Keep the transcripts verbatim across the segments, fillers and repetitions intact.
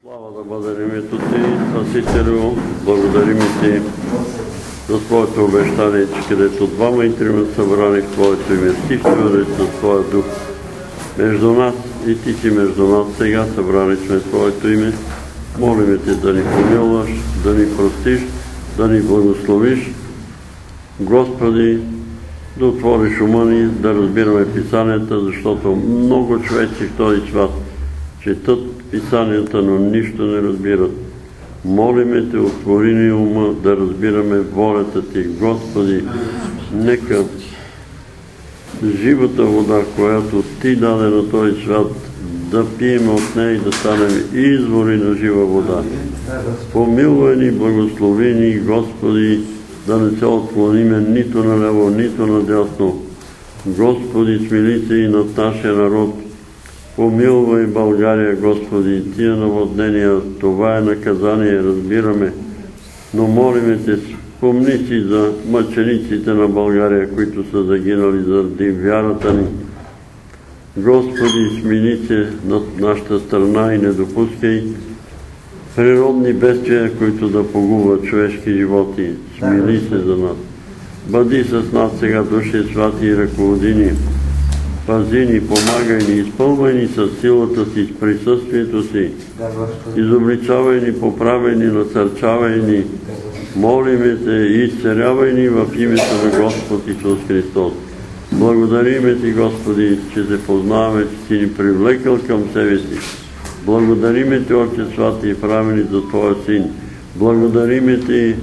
Слава да бъде името Ти, Спасителю, благодарим Ти за Твоето обещание, че където двама и трима събрани в Твоето име, Ти ще бъдеш със Твоя дух между нас и Ти си между нас. Сега събрани сме в Твоето име. Молиме Те да ни помилваш, да ни простиш, да ни благословиш. Господи, да отвориш ума ни, да разбираме Писанията, защото много човеци в този свят четат Писанията, но нищо не разбират. Молиме Те, отвори ни ума да разбираме волята Ти. Господи, нека живата вода, която Ти даде на този свят, да пием от нея и да станем извори на жива вода. Помилвай ни, благослови ни, Господи, да не се отклониме нито наляво, нито надясно. Господи, смили се и над нашия народ. Помилвай България, Господи, тия наводнения, това е наказание, разбираме. Но молиме Те, спомни си за мъчениците на България, които са загинали заради вярата ни. Господи, смили се над нашата страна и не допускай природни бедствия, които да погубват човешки животи. Смили се за нас. Бъди с нас сега, Душе Святи, и ръководи ни. Пази ни, помагай ни, изпълвай ни с силата Си, с присъствието Си. Изобличавай ни, поправяй ни, насърчавай ни. Молиме Те и изцелявай ни в името на Господ Исус Христос. Благодариме Ти, Господи, че се познаваме, че Си ни привлекал към себе Си. Благодариме Ти, Отче Святи, и правени за Твоя Син. Благодариме Ти,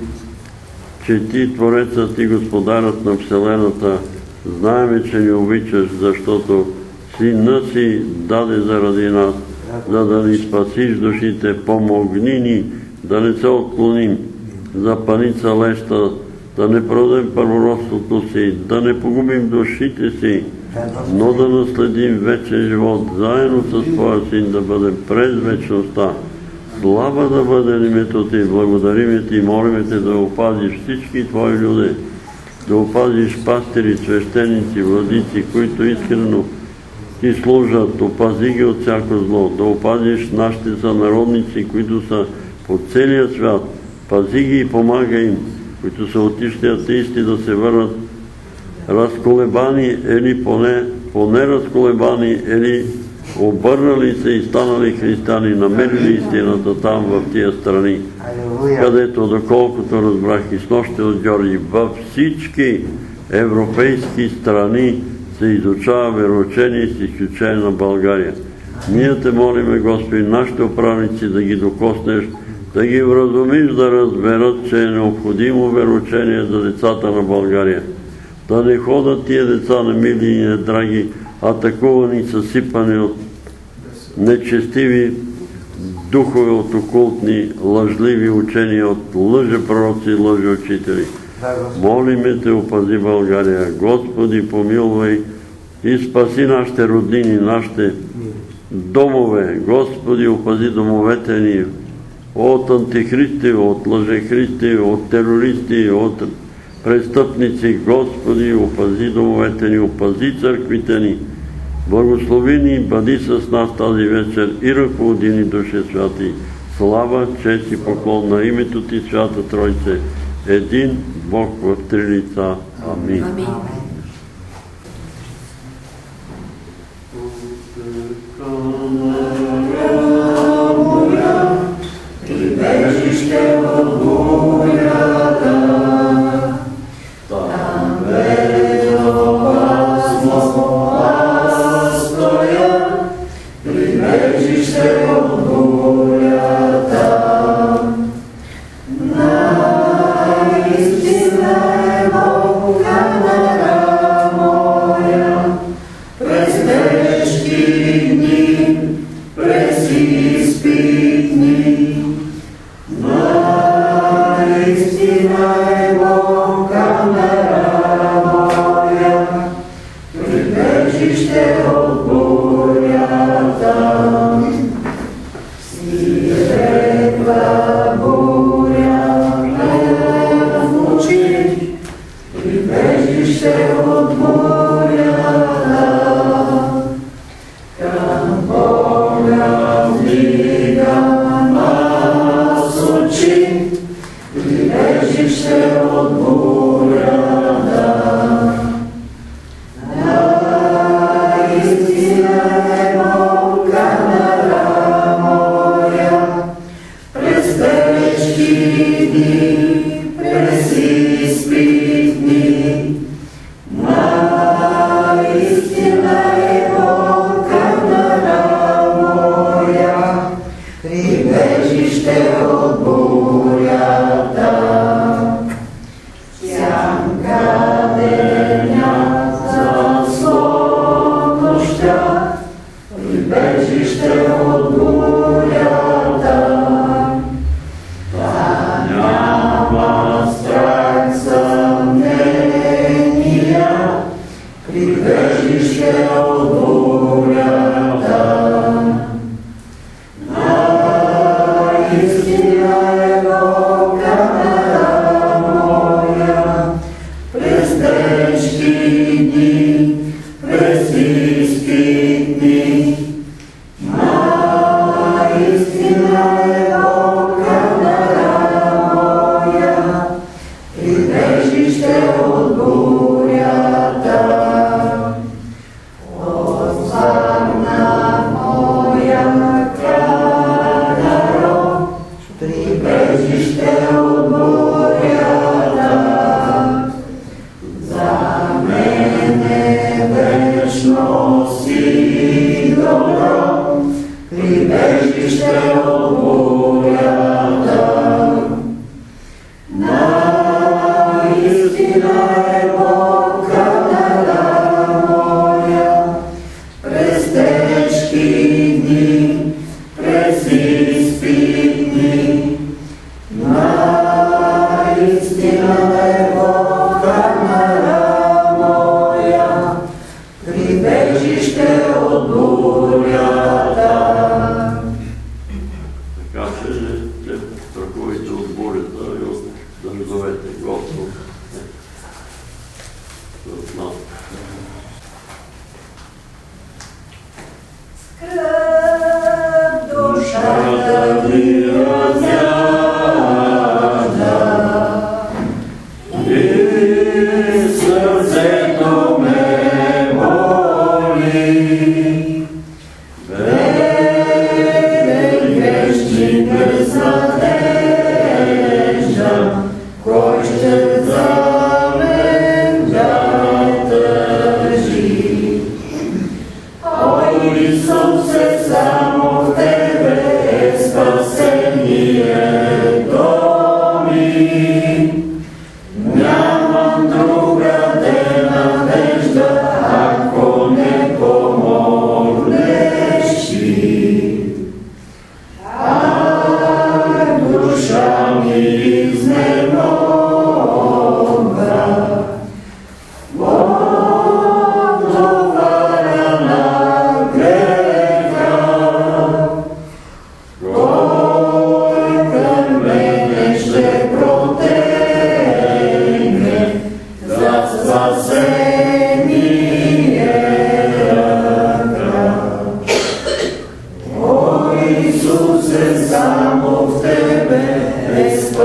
че Ти, Творецът, Ти, Господарът на Вселената, знаеме, че ни обичаш, защото Сина Си даде заради нас, за да ни спасиш душите. Помогни ни да не се отклоним за паница леща, да не продадем първородството си, да не погубим душите си, но да наследим вечен живот, заедно с Твоя Син да бъдем през вечността. Слава да бъде името Ти, благодариме Ти, молиме Те да опазиш всички Твои люди, да опазиш пастири, свещеници, владици, които искрено Ти служат, опази ги от всяко зло, да опазиш нашите сънародници, които са по целия свят, пази ги и помагай им, които са отишли атеисти, да се върнат разколебани или поне, поне разколебани или обърнали се и станали християни, намерили истината там в тия страни, където, доколкото разбрах и с нощите от Георги, във всички европейски страни се изучава вероучение с изключение на България. Ние Те молиме, Господи, нашите управници да ги докоснеш, да ги вразумиш да разберат, че е необходимо вероучение за децата на България. Да не ходят тия деца на мили и недраги, атакувани, съсипани от нечестиви духове, от окултни, лъжливи учения, от лъжепророци и лъжеучители. Молиме Те, опази България. Господи, помилвай и спаси нашите роднини, нашите домове. Господи, опази домовете ни от антихристи, от лъжехристи, от терористи, от престъпници. Господи, опази домовете ни, опази църквите ни. Благослови ни, бъди с нас тази вечер и ръководи ни, Душе Святи. Слава, чест и поклон на името Ти, Свята Тройце, един Бог в три лица. Амин. Прибежище от бурята, там безопасно аз стоя. Прибежище от бурята, наистина е Бог камера моя, през тежки дни, през изпитни. Наистина е Бог камера моя, прибежище от бурята. Свирепа буря ме мучи, прибежище от бурята. Към Бога ми прибежище от бурята. Наистина е Бог камера моя, през тежки дни, през изпитни. Наистина е Бог камера моя, прибежище от бурята. Сянка деня заслон нощта, прибежище от бурята. Та няма страх съмнения, прибежище от бурята. Наистина е Бог камера моя, през тежки дни, през изпитни. Наистина е Бог камера моя, прибежище от бурята. Останна моя камера, прибежище от бурята. За мене вечно си добро, прибежище от бурята. Наистина е Бог камера моя, през тежки дни, през изпитни. Наистина е Бог камера моя, прибежище от бурята. Така че не страхувайте от бурята и от дъждовете. Господ е от нас. Скръб душата ми разяжда и сърцето ме боли. Беден грешник без надежда, кой ще за мен да тъжи? О, Исусе, само в Тебе е спасението ми. Нямам другаде надежда, ако не помогнеш Ти. Ай, душа ми изнемога, отговаря на греха. Кой към мене ще протегне за спасение ръка? О, Исусе, само в Тебе е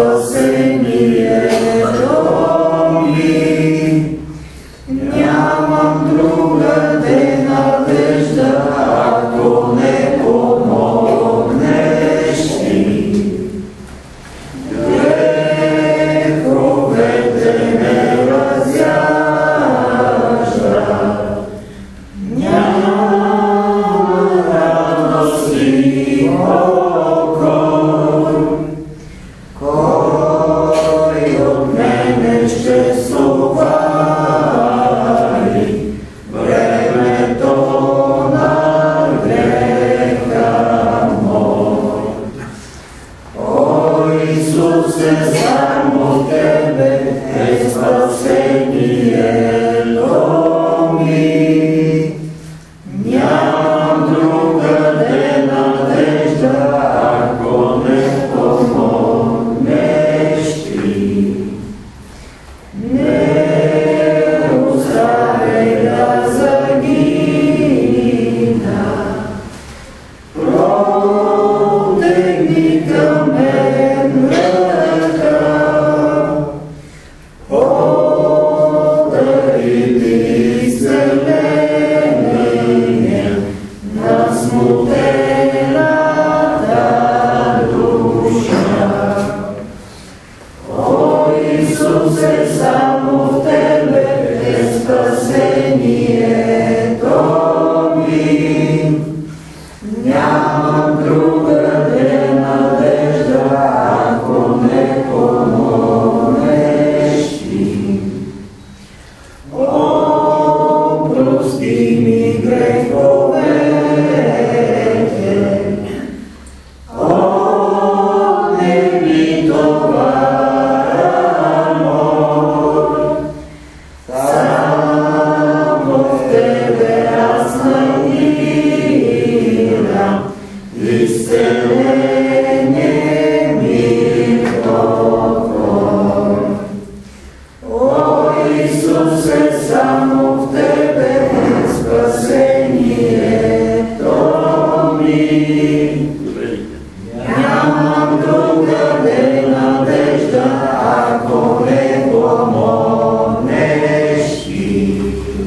спасението ми. Нямам другаде надежда, ако не помогнеш Ти. Греховете ме разяждат, няма радост и покой. Кой от мене ще стовари времето на греха мой? О, Исусе, само в Тебе е спасението ми. Нямам другаде надежда, Нямам другаде надежда, ако не помогнеш ти.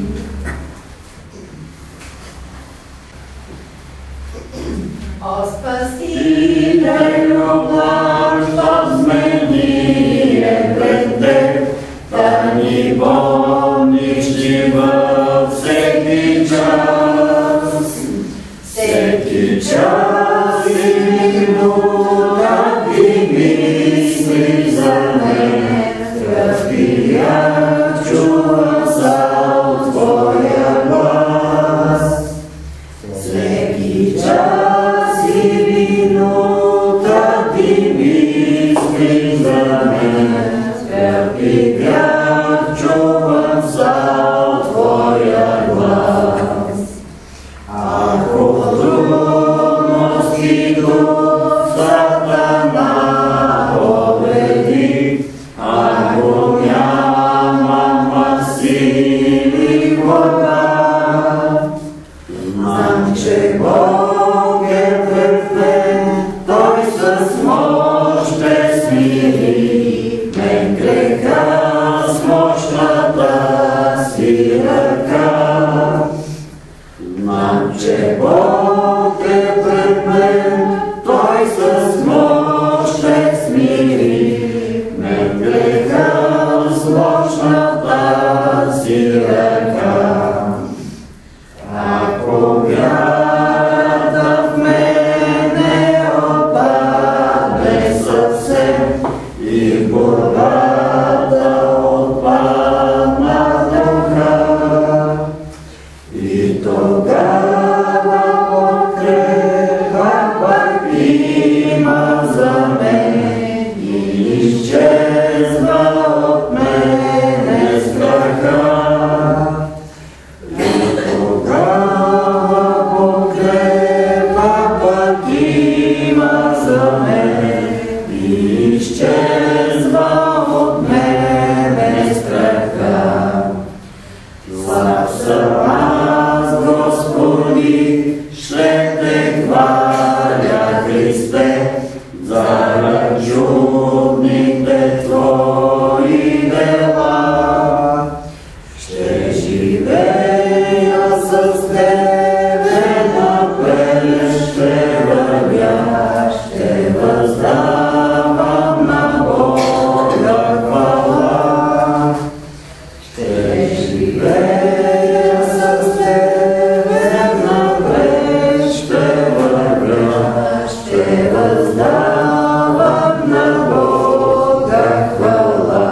О, Спасителю, Плаща сме ние пред теб, да ни помниш живот всеки час. Всеки час и минута ти мисли за мен, кръвия чувам сал твоя глас. Всеки час и минута ти мисли за мен, кръвия чувам сал твоя глас. Ако трудности дух Сатана победи, ако нямам сили врага, знам, че Бог е пред мен, Той с мощ ще смири мен греха с мощната си ръка. Знам, че Бог е пред мен, Той с мощ ще смири мен греха с мощната си ръка. Ако вярата в мене отпадне съвсем и в борбата отпадна духа, и тогава подкрепа пак има за мен и изчезва от мене страха. И тогава подкрепа пак има за мен и изчезва от мене страха. Слаб съм аз, Господи, ще те хваля, Христе, заради чудните Твои дела. Ще живея с Тебе напред, ще вървя, ще въздавам на Бога хвала. Ще живея с Тебе напред, ще вървя, ще въздавам на Бога хвала.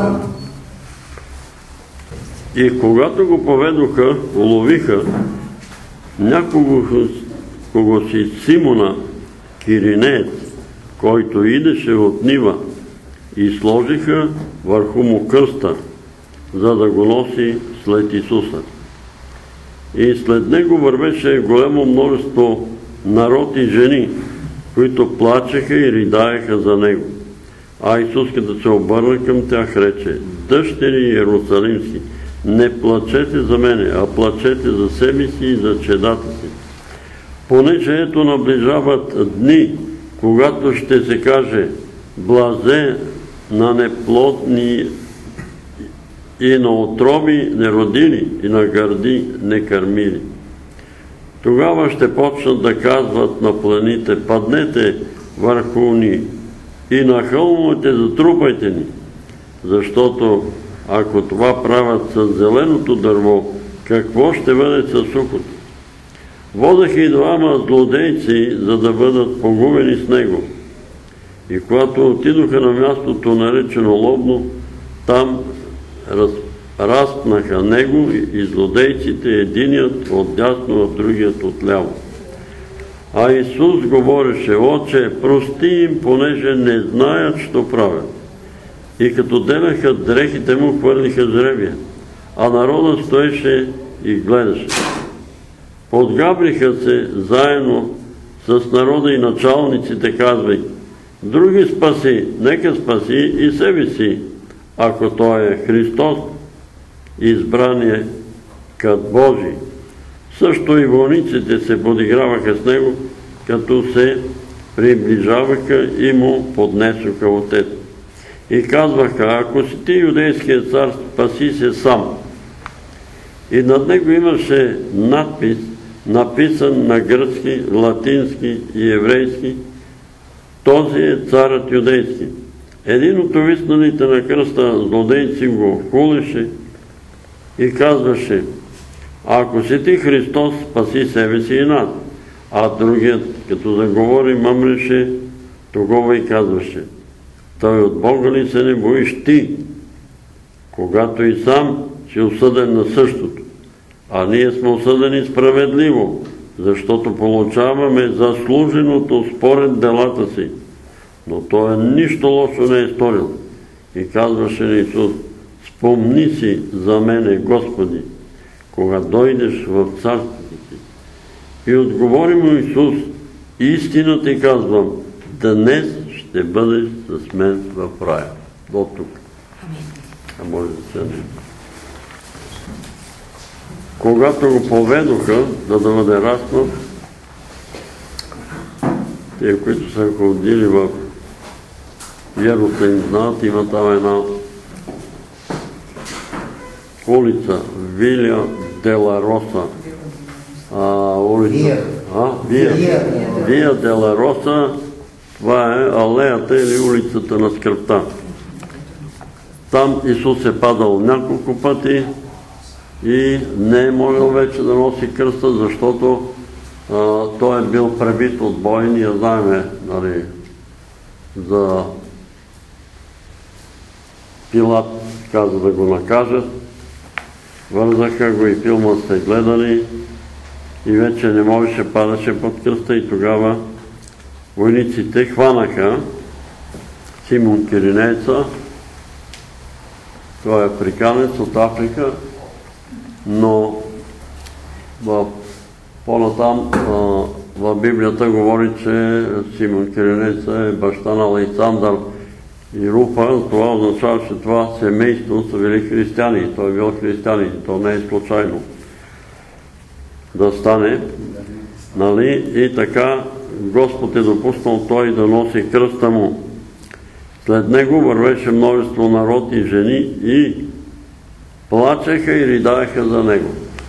И когато го поведоха, уловиха някого кого си Симона Киринеец, който идеше от Нива, и сложиха върху му кръста, за да го носи след Исуса. И след него вървеше голямо множество народ и жени, които плачеха и ридаеха за него. А Исус, като се обърна към тях, рече: дъщери Иерусалимски, не плачете за мене, а плачете за себе си и за чедата си. Понеже ето наближават дни, когато ще се каже: блазе на неплодни и на отроби неродили, и на гърди некърмили. Тогава ще почнат да казват на планините: паднете върху ни, и на хълмовете затрупайте ни, защото ако това правят с зеленото дърво, какво ще бъде с сухото? Водеха и двама злодейци, за да бъдат погубени с него. И когато отидоха на мястото, наречено Лобно, там раз, разпнаха него и злодейците, единият отдясно, а другият отляво. А Исус говореше: Отче, прости им, понеже не знаят, що правят. И като деляха дрехите му, хвърлиха жребия, а народът стоеше и гледаше. Подгабриха се заедно с народа и началниците, казвайки: други спаси, нека спаси и себе си, ако той е Христос, избрание кът Божий. Също и войниците се подиграваха с него като се приближаваха и му поднесоха отец. И казваха: ако си ти юдейският цар, спаси се сам. И над него имаше надпис, написан на гръцки, латински и еврейски: този е царът юдейски. Един от увисналите на кръста злодейци го хулеше и казваше: ако си ти Христос, спаси себе си и нас. А другият, като заговори, мъмреше тогава и казваше: той от Бога ли се не боиш ти, когато и сам си осъден на същото? А ние сме осъдени справедливо, защото получаваме заслуженото според делата си. Но той нищо лошо не е сторил. И казваше на Исус: спомни си за мене, Господи, кога дойдеш в царството си. И отговори му Исус: истина ти казвам, днес ще бъдеш с мен в рая. До тук. А може да се не. Когато го поведоха, за да бъде разпнат, те, които са ходили в Йерусалим, знаят, има там една улица, Вилия Дела Роса. Улица. Вия. Вия Дела Роса, това е алеята или улицата на скръпта. Там Исус е падал няколко пъти и не е можел вече да носи кръста, защото а, той е бил пребит от бой. Ние знаем, нали, за Пилат каза да го накажат. Вързаха го и филма сте гледали и вече не можеше, падаше под кръста и тогава войниците хванаха Симон Киринейца. Той е африканец от Африка, но по-натам в Библията говори, че Симон Киринейца е баща на Александър и Руфа. Това означава, че това семейство са били християни. Той е бил християнин. То не е случайно да стане. Нали? И така Господ е допуснал той да носи кръста му. След него вървеше множество народ и жени и плачеха и ридаеха за него.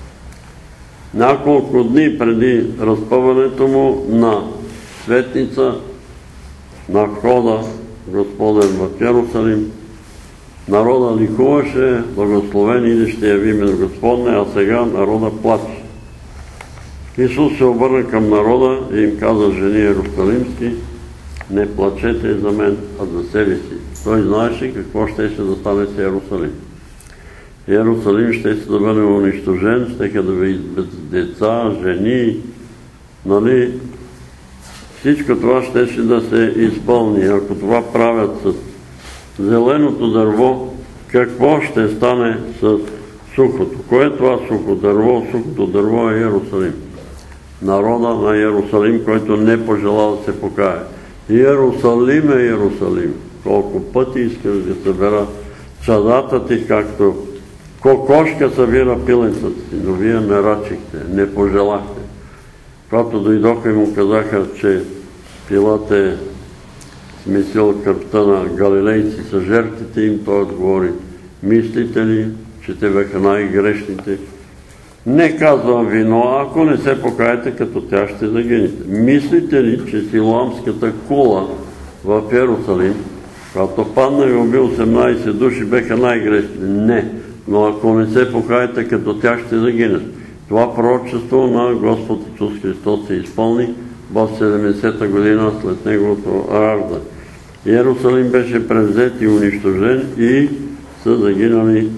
Няколко дни преди разпъването му на светница на входа Господен в Йерусалим, народа ликуваше: благословен идеще явиме на Господне, а сега народа плаче. Исус се обърна към народа и им каза: жени иерусалимски, не плачете за мен, а за себе си. Той знаеше какво щеше да стане с Йерусалим. Йерусалим ще се да бъде унищожен, щеха да бъде без деца, жени, нали? Всичко това щеше да се изпълни. Ако това правят с зеленото дърво, какво ще стане с сухото? Кое е това сухо дърво? Сухото дърво е Йерусалим. Народа на Йерусалим, който не пожела да се покае. Йерусалим е Йерусалим. Колко пъти искаш да събера чадата ти, както кокошка събира пиленцата си, но вие не рачихте, не пожелахте. Когато дойдоха и му казаха, че Пилат е смесил кръвта на галилейци с жертвите им, той отговори: мислите ли, че те бяха най-грешните? Не казвам ви, но ако не се покаете, като тя ще загинете. Мислите ли, че силоамската кула в Йерусалим, когато падна и уби осемнайсет души, бяха най-грешни? Не, но ако не се покаете, като тях ще загинете. Това пророчество на Господ Исус Христос се изпълни в седемдесета година след неговото раждане. Йерусалим беше превзет и унищожен и са загинали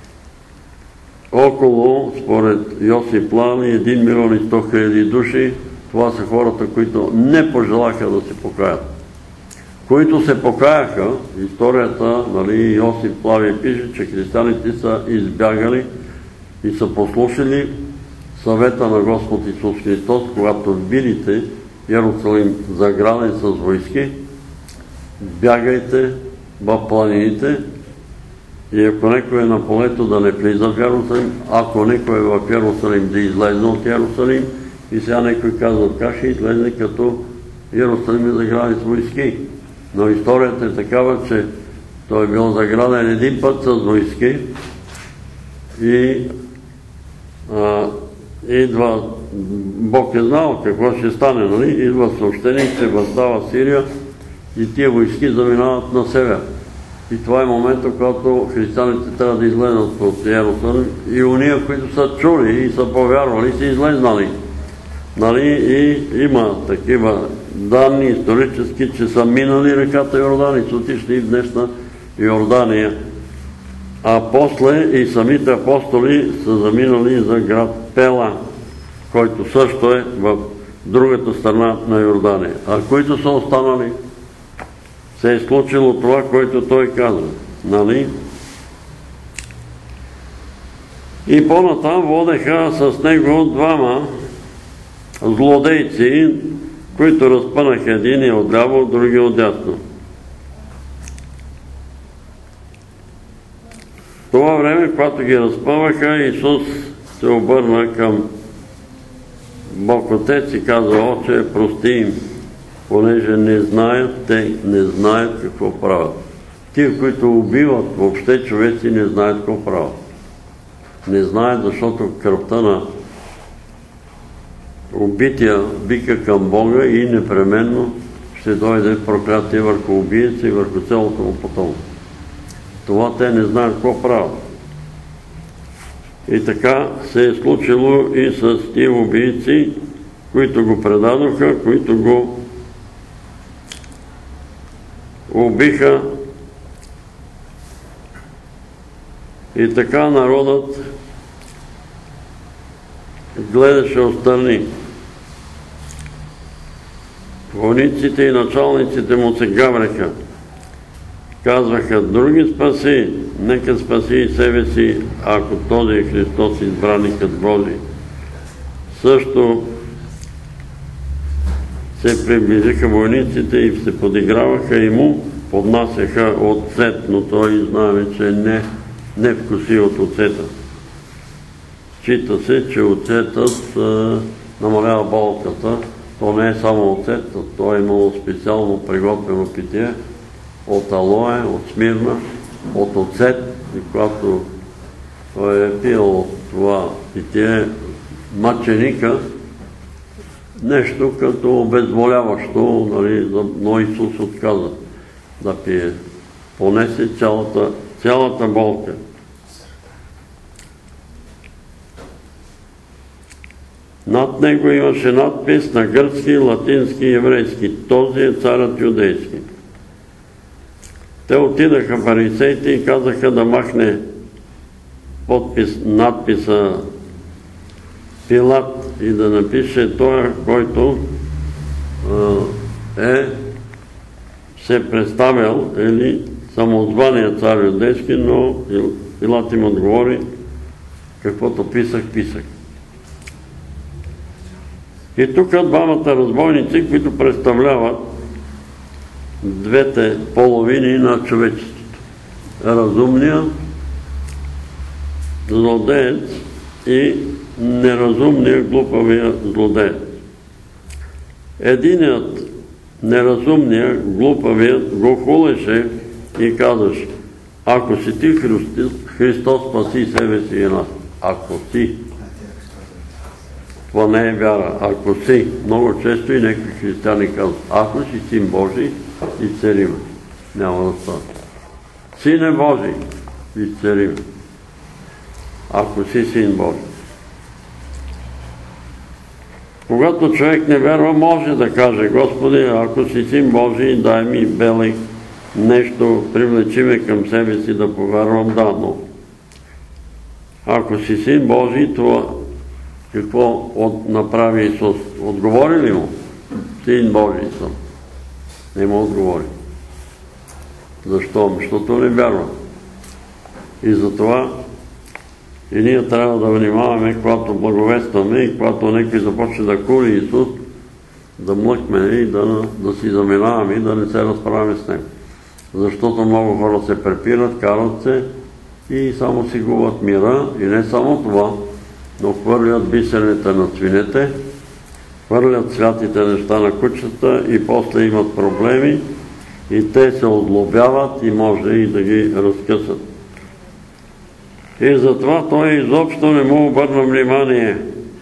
около, според Йосип Плани, един милион и сто хиляди души. Това са хората, които не пожелаха да се покаят. Които се покаяха, историята, нали, Йосип Плави пише, че християните са избягали и са послушали съвета на Господ Исус Христос, когато видите Йерусалим заграден с войски, бягайте в планините и ако некой е на полето, да не влиза в Йерусалим, ако некой е в Йерусалим, да излезе от Йерусалим И сега някой казва, как ще излезе като Иерусалим е заграден с войски. Но историята е такава, че той е бил заграден един път с войски и а, идва, Бог е знал какво ще стане, нали? Идва съобщение, че въздава Сирия и тия войски заминават на север. И това е момента, когато християните трябва да излезнат от Иерусалим и уния, които са чули и са повярвали, са излезнали. Нали? И има такива данни исторически, че са минали реката Йордан и са отишли в днешна Йордания. А после и самите апостоли са заминали за град Пела, който също е в другата страна на Йордания. А които са останали, се е случило това, което той казва. Нали? И по-натам водеха с него двама злодейци, които разпънаха един отляво, други отдясно. В това време, когато ги разпъваха, Исус се обърна към Бог Отец и каза: Отче, прости им, понеже не знаят, те не знаят какво правят. Тия, които убиват въобще човеци, не знаят какво правят. Не знаят, защото кръвта на убития бика към Бога и непременно ще дойде проклятие върху убиеца и върху цялото му потомство. Това те не знаят какво правят. И така се е случило и с тия убийци, които го предадоха, които го убиха. И така народът гледаше отстрани. Войниците и началниците му се гавреха. Казваха: други спаси, нека спаси и себе си, ако този е Христос, избраникът Божий. Също се приближиха войниците и се подиграваха и му поднасяха оцет, но той знаем, че не, не вкуси от оцета. Счита се, че оцетът е, намалява болката. То не е само оцет, то е имало специално приготвено питие от алоe, от смирна, от оцет. И когато той е пил от това питие мъченика, нещо като обезболяващо, нали, но Исус отказа да пие. Понесе цялата, цялата болка. Над него имаше надпис на гръцки, латински и еврейски. Този е царът юдейски. Те отидаха фарисеите и казаха да махне подпис, надписа Пилат и да напише той, който е се представил или самозвания цар юдейски, но Пилат им отговори: каквото писах, писах. И тук двамата разбойници, които представляват двете половини на човечеството. Разумния злодеец и неразумния глупавия злодеец. Единият неразумния глупавият го хулеше и казваш: ако си ти Христос, спаси себе си и нас. Ако си. Това не е вяра. Ако си, много често и някакви християни казват: ако си син Божий, изцелиме. Няма да стане. Сине Божий, изцелиме. Ако си син Божий. Когато човек не вярва, може да каже: Господи, ако си син Божий, дай ми белег, нещо, привлечи ме към себе си да повярвам, да, но ако си син Божий, това какво направи Исус? Отговори ли му? Син Божий съм. Не му отговори. Защо? Защото не вярва. И затова и ние трябва да внимаваме, когато благовестваме и когато някой започне да кури Исус, да млъкме и да, да си заминаваме и да не се разправяме с него. Защото много хора се препират, карат се и само си губят мира. И не само това, но хвърлят бисерите на свинете хвърлят святите неща на кучета и после имат проблеми и те се отлобяват и може и да ги разкъсат. И затова той изобщо не му обърна внимание.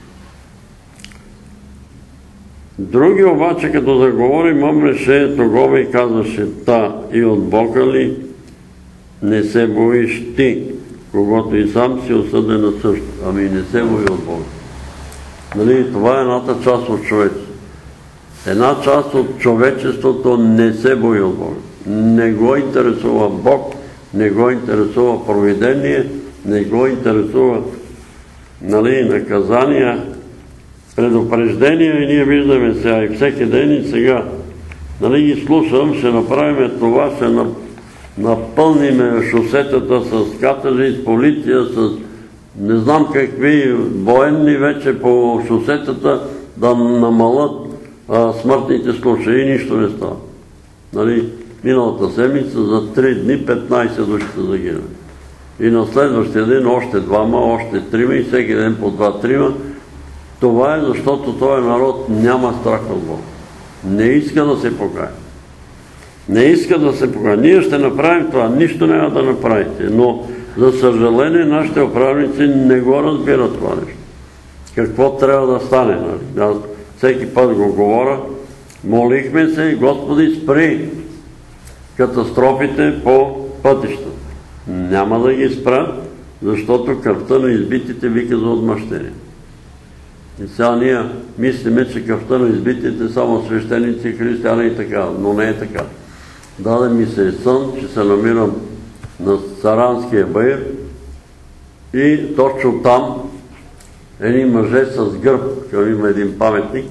Други обаче, като заговори, мъмреше тогава и казваше: та и от Бога ли не се боиш ти, когато и сам си осъден на също? Ами не се бои от Бога. Нали, това е едната част от човечеството. Една част от човечеството не се бои от Бога. Не го интересува Бог, не го интересува провидение, не го интересува, нали, наказания, предупреждения, и ние виждаме сега и всеки ден и сега. Нали, ги слушам, ще направим това, ще напълним шосетата с катери, с полиция, с не знам какви военни вече по шосетата да намалят а, смъртните случаи и нищо не става. Нали, миналата седмица за три дни петнайсет души са загинали. И на следващия ден още двама, още трима и всеки ден по два-трима. Това е защото този народ няма страх от Бога. Не иска да се покае. Не иска да се покае. Ние ще направим това, нищо няма да направите. Но, за съжаление, нашите управници не го разбират това нещо. Какво трябва да стане? Нали? Аз всеки път го говоря. Молихме се: Господи, спри катастрофите по пътищата. Няма да ги спра, защото кръвта на избитите вика за отмъщение. И сега ние мислиме, че кръвта на избитите само свещеници, християни и така, но не е така. Даде ми се сън, че се намирам на Саранския баир и точно там едни мъже с гръб, към има един паметник,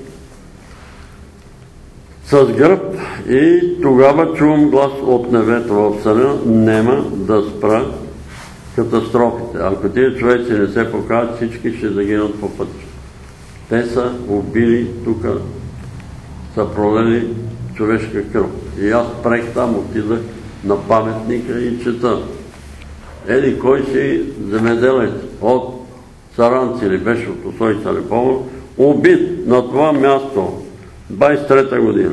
с гръб, и тогава чувам глас от небето в съня: нема да спра катастрофите. Ако тия човеци не се покажат, всички ще загинат по пътя. Те са убили тук, са пролели човешка кръв. И аз прех там, отидах на паметника и чета. Еди кой си земеделец от Саранци ли беше, от Осойца ли помня, убит на това място двайсет и трета година.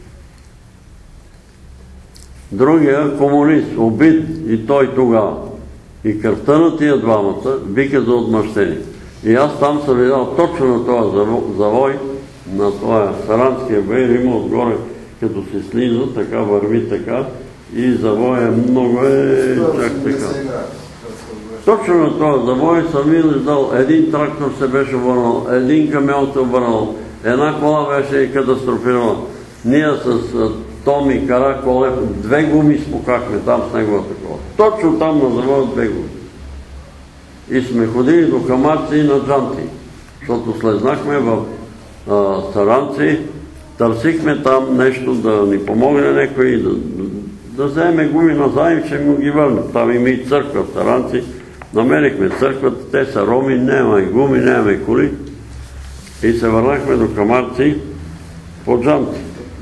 Другия комунист, убит и той тогава. И кръвта на тия двамата вика за отмъщение. И аз там съм видял точно на този завой, на този Саранския баир, има отгоре, като се слиза, така върви така, и завой е много е чак така. Точно на този завой съм виждал, един трактор се беше върнал, един камион се върнал, една кола беше катастрофирала. Ние с Томи Караколев две гуми спукахме там с неговата кола. Точно там на завоя две гуми. И сме ходили до Камарци и на Джанти, защото слезнахме в а, Саранци, търсихме там нещо да ни помогне някой, да, да вземе гуми назаем, ще му ги върнем. Там има и църква в Саранци. Намерихме църквата, те са роми, няма и гуми, няма и коли. И се върнахме до Камарци по Джанти.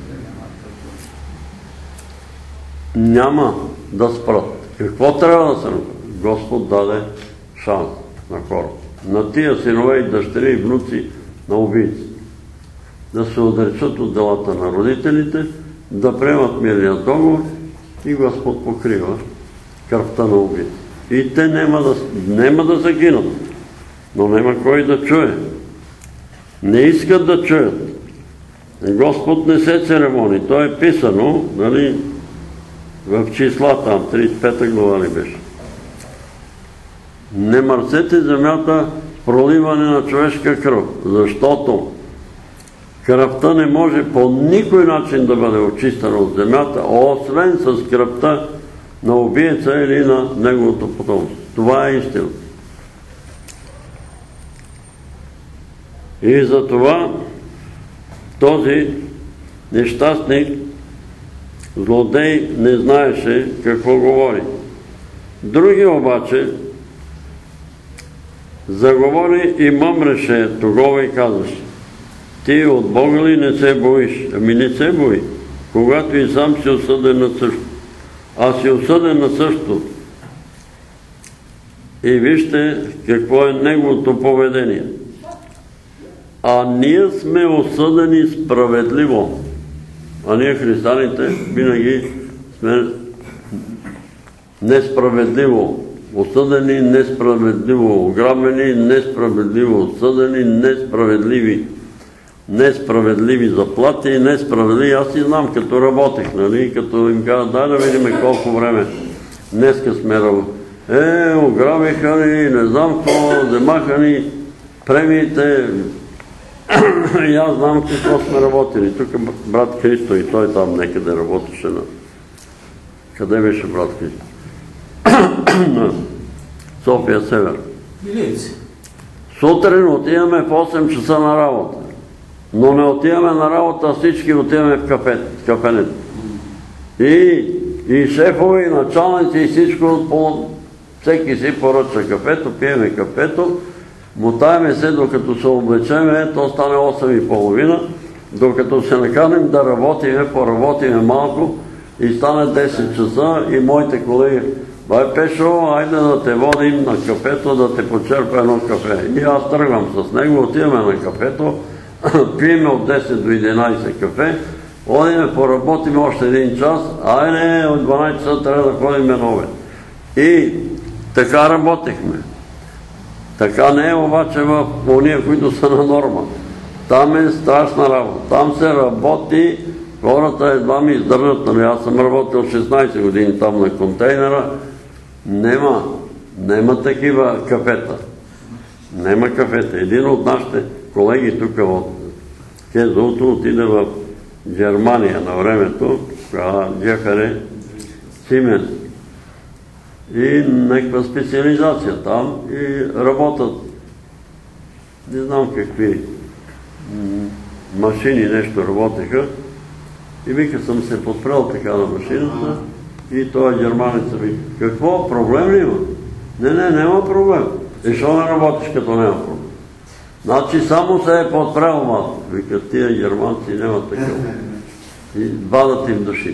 Няма да спрат. Какво трябва да се направи? Господ даде шанс на хората, на тия синове и дъщери и внуци на убийци, да се отречат от делата на родителите, да приемат мирния договор, и Господ покрива кръвта на убийци. И те няма да, няма да загинат, но няма кой да чуе. Не искат да чуят. Господ не се церемони. То е писано, нали, в числа там, тридесет и пета глава ли беше. Не мърсете земята проливане на човешка кръв, защото кръвта не може по никой начин да бъде очистена от земята, освен с кръвта на убиеца или на неговото потомство. Това е истина. И затова този нещастник, злодей, не знаеше какво говори. Други обаче заговори и мъмреше тогава и казваше: ти от Бога ли не се боиш? Ами не се бои, когато и сам си осъден на също. А си осъден на също. И вижте какво е неговото поведение. А ние сме осъдени справедливо. А ние, християните, винаги сме несправедливо осъдени, несправедливо ограбени, несправедливо осъдени, несправедливи. Несправедливи заплати, несправедливи. Аз си знам, като работех, нали, като им казах, дай да видим колко време днеска сме работили. Е, ограбиха ни, не знам какво, вземаха ни премиите. И аз знам какво сме работили. Тук брат Христо и той там некъде работеше на... Къде беше брат Христо? На София Север. Милици. Сутрин отиваме в осем часа на работа. Но не отиваме на работа, всички отиваме в кафенето. И, и шефове, и началници, и всичко, по, всеки си поръча кафето, пиеме кафето, мотаеме се, докато се облечеме, то стане осем и половина, докато се наканем да работиме, поработиме малко, и стане десет часа, и моите колеги, бай Пешо, айде да те водим на кафето, да те почерпа едно кафе. И аз тръгвам с него, отиваме на кафето, пиеме от десет до единайсет кафе, ходиме, поработиме още един час, айде от дванайсет часа трябва да ходим на обед. И така работехме. Така не е обаче в уния, които са на норма. Там е страшна работа. Там се работи, хората едва ми издържат. Нали, аз съм работил шестнайсет години там на контейнера. Нема, нема такива кафета. Нема кафета. Един от нашите колеги тук от Кезото отиде в Германия на времето, Джефере Сименс. И някаква специализация там и работят, не знам какви машини нещо работеха. И вика, съм се подпрел така на машината и той германеца вика, какво, проблем ли има? Не, не, няма проблем. И що не работиш, като няма проблем? Значи само се е подпрел, мат. Вика, тия германци няма такъв. И вадат им души.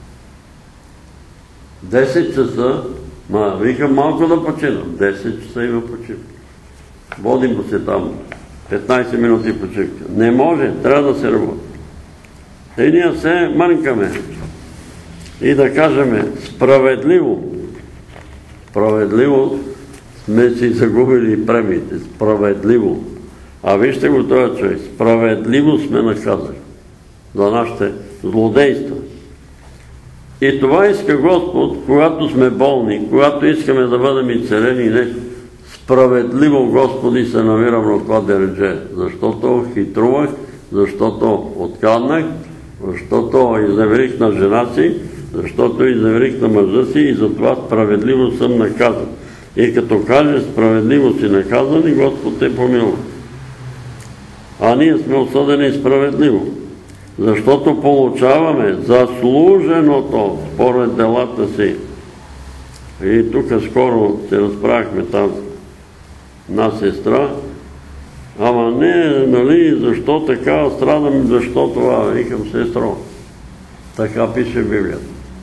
десет часа, ма, вика, малко да починам. десет часа има почивка. Водим го се там. петнайсет минути почивка. Не може, трябва да се работи. И ние се мъркаме. И да кажем, справедливо, справедливо сме си загубили премиите. Справедливо. А вижте го този човек. Справедливо сме наказали за нашите злодейства. И това иска Господ, когато сме болни, когато искаме да бъдем изцелени и нещо. Справедливо, Господи, се намирам на това дередже. Защото хитрувах, защото откраднах, защото изневерих на жена си, защото изневерих на мъжа си и затова справедливо съм наказан. И като каже справедливо си наказан, и Господ те помилва. А ние сме осъдени справедливо. Защото получаваме заслуженото според делата си. И тук скоро се разправихме там на сестра. Ама не, нали, защо така страдам, защо това? Викам, сестро. Така пише в Библията.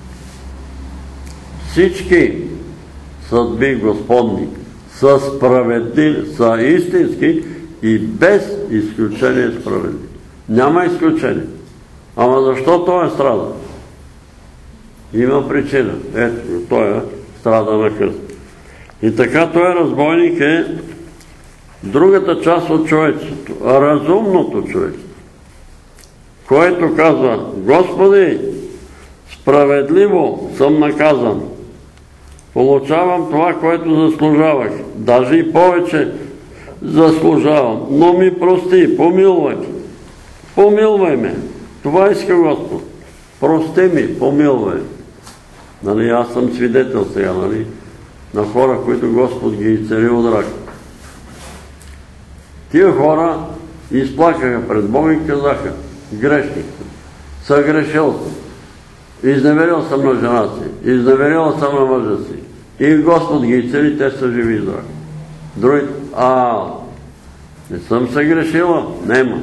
Всички съдби Господни са справедливи, са истински и без изключение справедливи. Няма изключение. Ама защо той е страда? Има причина. Ето, той е страда на кръст. И така той разбойник е другата част от човечеството, разумното човечество, което казва, Господи, справедливо съм наказан. Получавам това, което заслужавах. Даже и повече заслужавам. Но ми прости, помилвай. Помилвай ме. Това иска Господ. Прости ми, помилвай. Нали, аз съм свидетел сега, нали, на хора, които Господ ги изцели от рак. Тия хора изплакаха пред Бога и казаха, грешник съм, съгрешил съм, изневерил съм на жена си, изневерил съм на мъжа си. И Господ ги изцели, те са живи и здрави. Другите, а, не съм съгрешила, нема.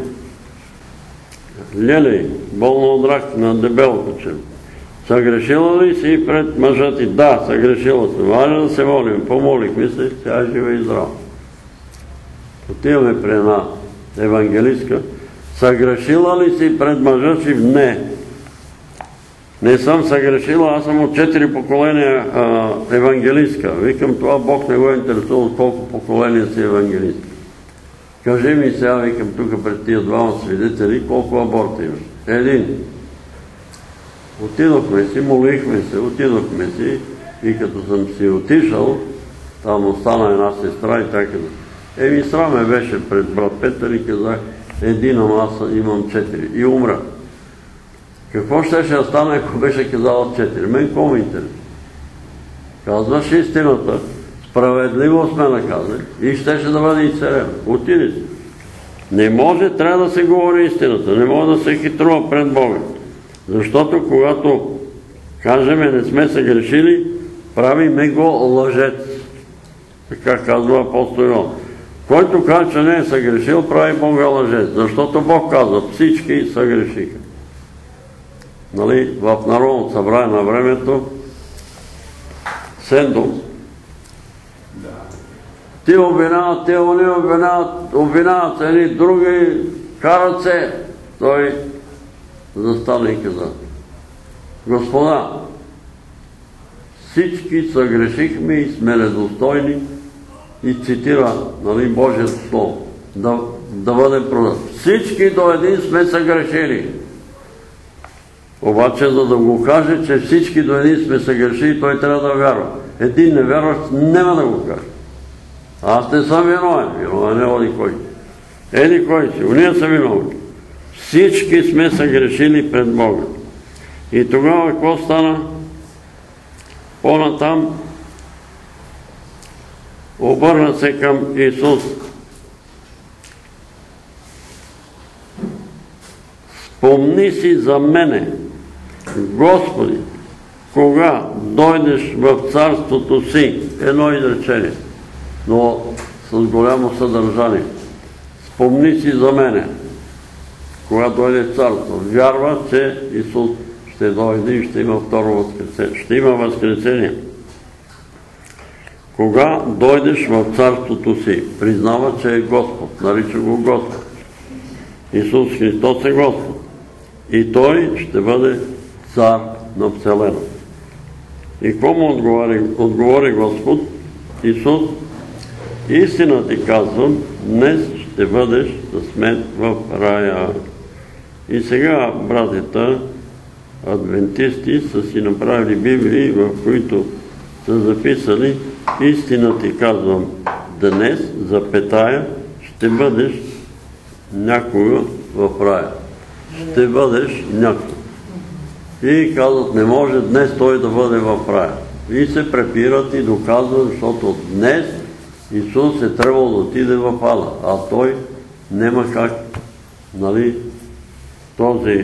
Лелей, болна от рак на дебелото чело. Съгрешила ли си пред мъжа ти? Да, съгрешила съм. Айде да се молим, помолихме се, тя е жива и здрава. Отиваме при една евангелистка, съгрешила ли си пред мъжа си? Не. Не съм съгрешила, аз съм от четири поколения а, евангелистка. Викам, това Бог не го е интересувал колко поколения си евангелистка. Кажи ми сега, викам, тук пред тия двама свидетели, колко аборта имаш? Един. Отидохме си, молихме се, отидохме си и като съм си отишъл, там остана една сестра и така. Еми, сраме беше пред брат Петър и казах, един, ама аз имам четири. И умра. Какво ще ще стане, ако беше казала четири? Мен какво ме интересува? Казваш истината, справедливо сме наказани и щеше да бъде изцелено. Отиди си. Не може, трябва да се говори истината, не може да се хитрува пред Бога. Защото когато кажеме не сме се грешили, правиме го лъжец. Така казва апостол Йоан. Който каже, че не е съгрешил, прави Бога лъжец. Защото Бог казва, всички съгрешиха. Нали, в Народното събрание на времето Сендом ти обвинават, те они обвинават, обвинават едни други, карат се. Той застана и каза, Господа, всички съгрешихме и сме недостойни, и цитира, нали, Божието слово, да, да бъдем продат. Всички до един сме съгрешили. Обаче, за да го каже, че всички до един сме съгрешили, той трябва да вярва. Един невярващ няма да го каже. Аз не съм виновен, виновен е оди кой. Еди кой си, уния са виновни. Всички сме съгрешили пред Бога. И тогава какво стана? По-натам обърна се към Исус. Спомни си за мене, Господи, кога дойдеш в царството си. Едно изречение, но с голямо съдържание. Спомни си за мене, кога дойде в царството. Вярва, че Исус ще дойде и ще има второ възкресение. Ще има възкресение. Кога дойдеш в царството си, признава, че е Господ, нарича го Господ. Исус Христос е Господ. И Той ще бъде цар на Вселената. И какво му отговори, отговори Господ? Исус, истина ти казвам, днес ще бъдеш с мен в рая. И сега братята адвентисти са си направили Библии, в които са записали, истина ти казвам, днес, запетая, ще бъдеш някога в рая. Ще бъдеш някога. И казват, не може днес той да бъде в рая. И се препират и доказват, защото днес Исус е трябвало да отиде в ада, а той няма как, нали, този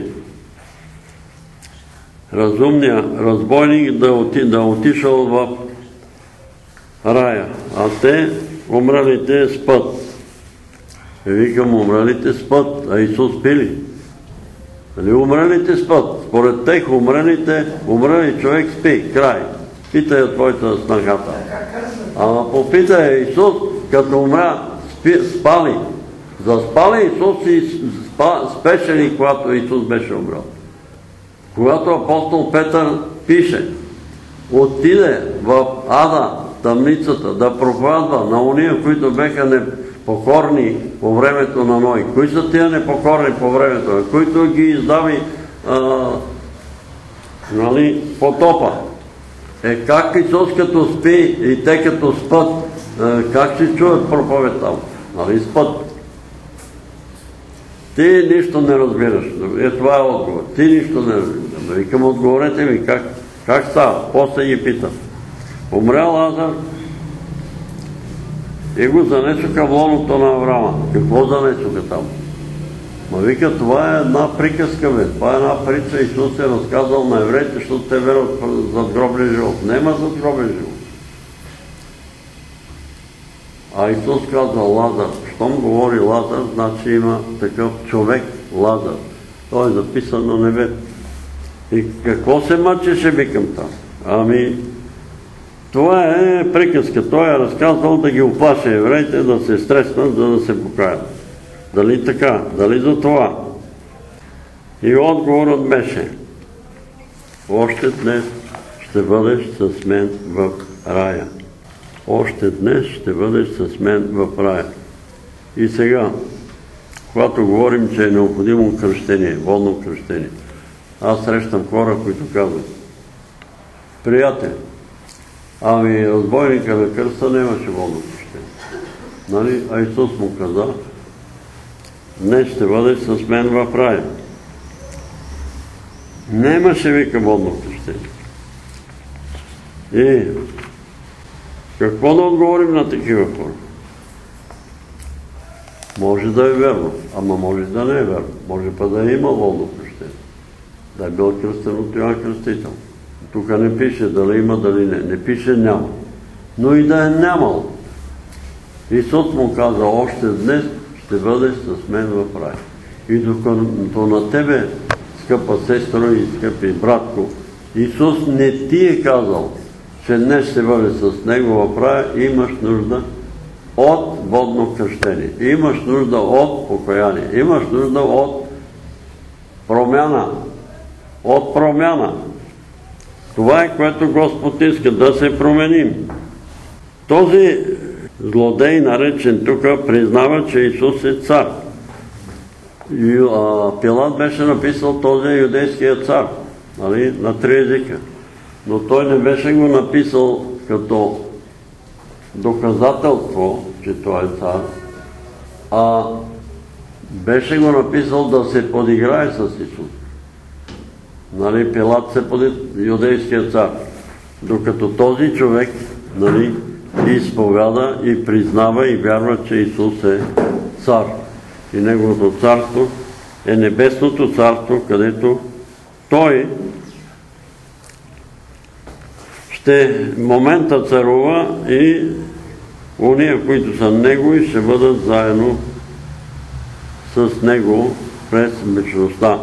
разумния разбойник да, оти, да отишъл в рая, а те, умралите, спът. Викам, умралите спът, а Исус пили. Нали, умралите спът. Според тех умралите, умрали човек спи, край. Питай от твоята снахата. Ама попитай Исус, като умря, спи, спали. Заспали Исус и спеше ли, когато Исус беше умрал? Когато апостол Петър пише, отиде в ада, тъмницата, да проповядва на ония, които беха непокорни по времето на Ной. Кои са тия непокорни по времето на Ной? Които ги издави а, нали, потопа. Е, как Исус като спи и те като спът, а, как ще чуят проповед там? Нали, спът. Ти нищо не разбираш. Е, това е отговор. Ти нищо не разбираш. Викам, отговорете ми, как, как става? После ги питам. Умрял Лазар и го занесоха в лоното на Авраама. Какво занесоха там? Ма вика, това е една приказка, бе. Това е една притча. Исус е разказал на евреите, защото те верят зад гробен живот. Нема зад гробен живот. А Исус казва Лазар. Щом говори Лазар, значи има такъв човек Лазар. Той е записан на небето. И какво се мъчеше, викам там? Ами, това е приказка. Той е разказал да ги оплаши евреите, да се стреснат, за да се покаят. Дали така? Дали за това? И отговорът беше: още днес ще бъдеш с мен в рая. Още днес ще бъдеш с мен в рая. И сега, когато говорим, че е необходимо кръщение, водно кръщение, аз срещам хора, които казват: приятел, ами разбойника на кръста нямаше водно кръщение. Нали? А Исус му каза: днес ще бъдеш с мен в рая. Нямаше, вика, водно кръщение. И какво да отговорим на такива хора? Може да е верно, ама може да не е верно. Може па да е имал водно кръщение. Да е бил кръстен от Йоан Кръстител. Тук не пише дали има, дали не. Не пише няма. Но и да е нямал. Исус му каза: още днес ще бъдеш с мен в рай. И докато на тебе, скъпа сестро и скъпи братко, Исус не ти е казал, че днес ще бъде с него в рая, имаш нужда от водно кръщение. Имаш нужда от покаяние. Имаш нужда от промяна. От промяна. Това е, което Господ иска, да се променим. Този злодей, наречен тук, признава, че Исус е цар. Пилат беше написал: този е юдейския цар, нали, на три езика. Но той не беше го написал като доказателство, че той е цар, а беше го написал да се подиграе с Исус. Нали, Пилат се поди юдейския цар. Докато този човек, нали, изповяда и признава и вярва, че Исус е цар. И неговото царство е небесното царство, където той ще момента царува и уния, които са негови, ще бъдат заедно с него през вечността.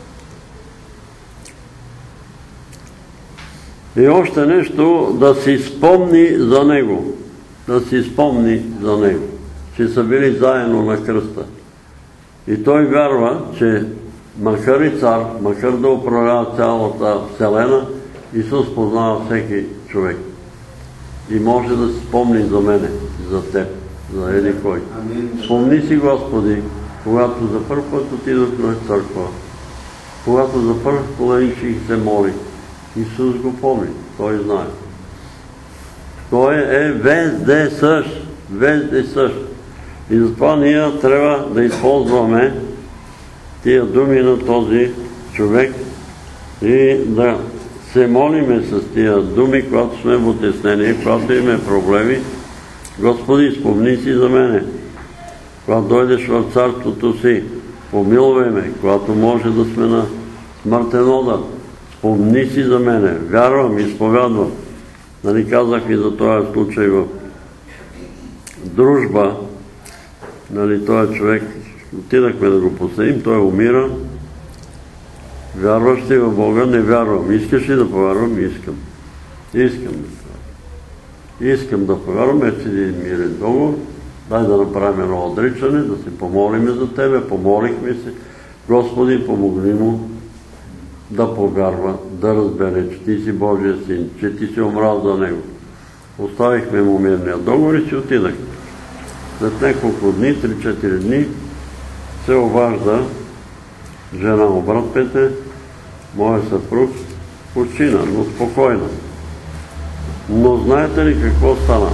И още нещо, да си спомни за него. Да си спомни за него, че са били заедно на кръста. И той вярва, че макар и цар, макар да управлява цялата вселена, Исус познава всеки човек. И може да си спомни за мене, за теб, за еди кой. Спомни си, Господи, когато за първ път отидох на църква, когато за първ коленичи се моли, Исус го помни, той знае. Той е вездесъщ, вездесъщ. И затова ние трябва да използваме тия думи на този човек и да се молиме с тия думи, когато сме в утеснение, когато имаме проблеми. Господи, спомни си за мене. Когато дойдеш в царството си, помилвай ме. Когато може да сме на смъртен удар, спомни си за мене. Вярвам, изповядвам. Нали казах и за този случай в Дружба. Нали, този човек, отидахме да го посетим, той умира. Вярваш ли в Бога? Не вярвам. Искаш ли да повярвам? Искам. Искам да повярвам. Искам да повярвам, ето си един мирен договор. Дай да направим едно отричане, да се помолиме за тебе. Помолихме се. Господи, помогни му да повярва, да разбере, че ти си Божия син, че ти си умрал за него. Оставихме му мирния договор и си отидахме. След няколко дни, три-четири дни, се обажда жена му: брат Петре, моя съпруг почина, но спокойна. Но знаете ли какво стана?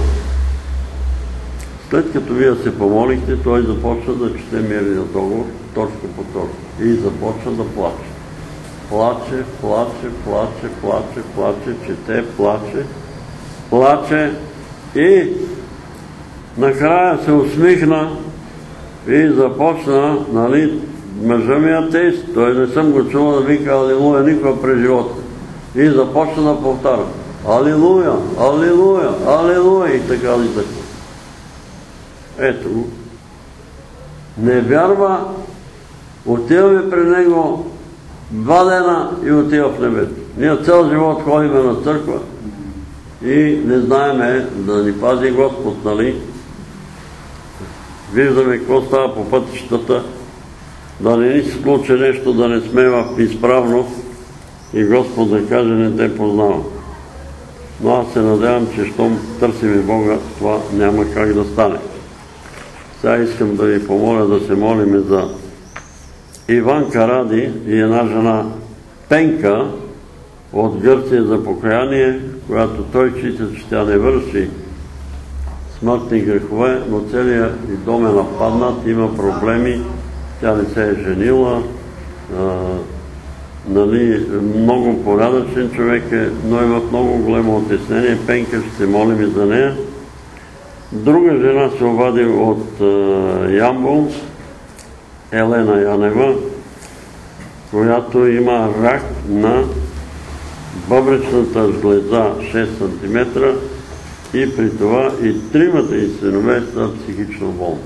След като вие се помолихте, той започна да чете мирния договор, точка по точка. И започна да плаче. Плаче, плаче, плаче, плаче, плаче, чете, плаче, плаче и накрая се усмихна и започна, нали, мъжа ми е атеист, той не съм го чувал да вика алилуя никога през живота. И започна да повтаря: алилуя, алилуя, алилуя и така и така. Ето го. Не вярва, отиваме при него два дена и отива в небето. Ние цял живот ходиме на църква и не знаеме да ни пази Господ, нали? виждаме какво става по пътищата, да не ни се случи нещо, да не сме в изправност и Господ да каже, не те познавам. Но аз се надявам, че щом търсим Бога, това няма как да стане. Сега искам да ви помоля да се молим за Иванка Ради и една жена Пенка от Гърция за покаяние, която той счита, че тя не върши смъртни грехове, но целият и дом е нападнат, има проблеми, тя не се е женила, а, нали, много порядъчен човек е, но е в много голямо отеснение. Пенка, ще се молим и за нея. Друга жена се обади от а, Ямбол, Елена Янева, която има рак на бъбречната жлеза шест сантиметра и при това и тримата и синове са психично болни.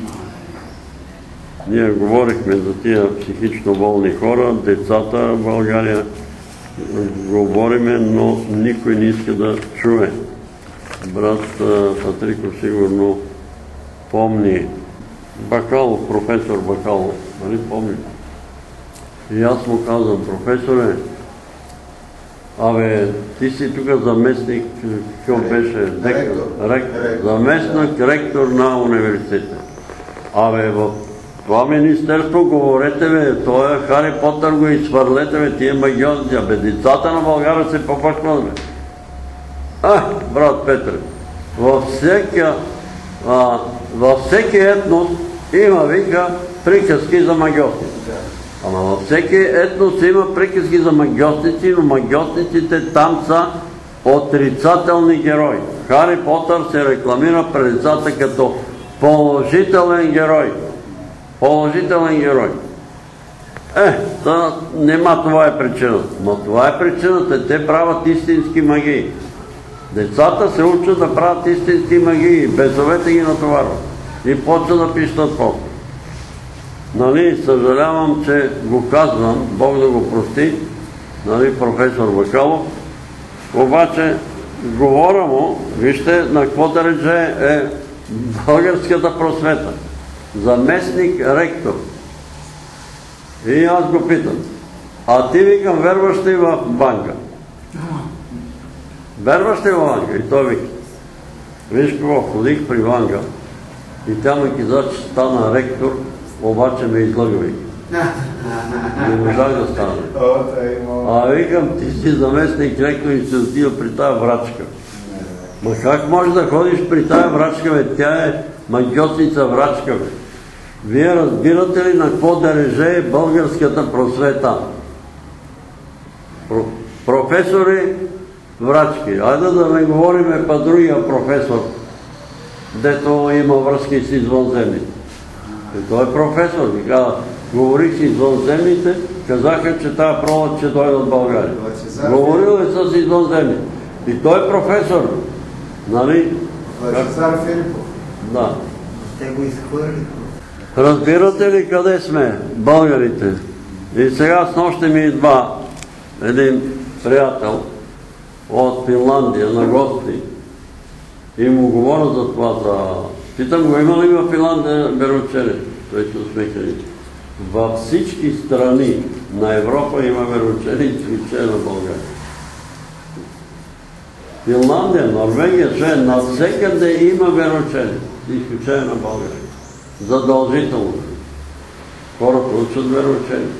Ние говорихме за тия психично болни хора, децата в България говориме, но никой не иска да чуе. Брат Патриков сигурно помни Бакалов, професор Бакалов, нали помни? И аз му казвам, професоре, абе, ти си тук заместник, какво беше? Заместник ректор на университета. Абе, в това министерство говорете, бе, той е Хари Потър го изхвърлете, бе, тия магиози, абе, децата на България се попъкват, бе. А, брат Петре, във всеки, а, във всеки етнос има, вика, приказки за магиосници. Ама във всеки етнос има приказки за магиосници, но магиосниците там са отрицателни герои. Хари Потър се рекламира пред децата като положителен герой. Положителен герой. Е, да, нема това е причината. Но това е причината. Те правят истински магии. Децата се учат да правят истински магии. Бесовете ги натоварват. И почват да пищат после. Нали, съжалявам, че го казвам, Бог да го прости, нали, професор Бакалов. Обаче, говоря му, вижте на какво държе е българската просвета. Заместник ректор. И аз го питам. А ти, викам, верваш ли в банка? Верваш ли в банка? И той вика. Виж какво, ходих при банка и тя ме каза, че стана ректор, обаче ме излъга, вика. Не можах да стана. А викам, ти си заместник ректор и се отива при тая врачка. Ма как можеш да ходиш при тая врачка, бе? Тя е магиосница врачка, бе. Вие разбирате ли на какво държи е българската просвета? Про, професори, врачки. Айде да не говориме па другия професор, дето има връзки с извънземните. И той е професор. И каза, говорих с извънземните, казаха, че тая пролет ще дойде от България. Говорил е с извънземните. И той е професор. Нали? Лъчезар Филипов. Да. Те го изхвърлиха. Разбирате ли къде сме, българите? И сега с нощи ми идва един приятел от Финландия на гости и му говоря за това. За... Питам го, има ли в Финландия вероучение? Той се усмихали. Във всички страни на Европа има вероучение и изключение на България. Финландия, Норвегия, Швеция, навсекъде има вероучение, изключение на България. Задължително. Хората учат вероучение.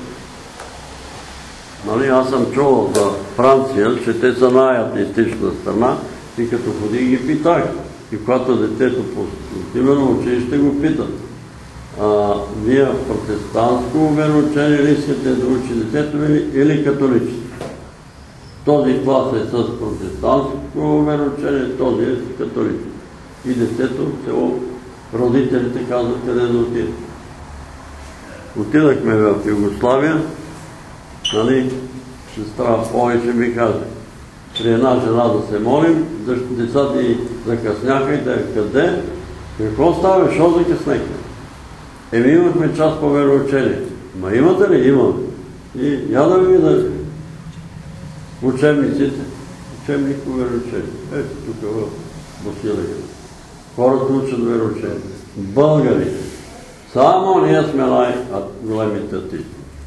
Нали, аз съм чувал за Франция, че те са най-атеистична страна и като ходи ги питах. И когато детето отива на училище, го питат. А, вие протестантско вероучение ли искате да учи детето или католическо? Този клас е с протестантско вероучение, този е с католическо. И детето, село, родителите казват къде да отидат. Отидахме в Югославия, нали, сестра повече ми каза, при една жена да се молим, защото децата ѝ закъсняха и да е къде, какво става, що закъснехме? Еми имахме час по вероучение. Ма имате ли? Имаме. И я да ви да учебниците, учебник по вероучение. Ето тук в Босилия. Хората учат вероучение. българите. Само ние сме най-големите атеисти.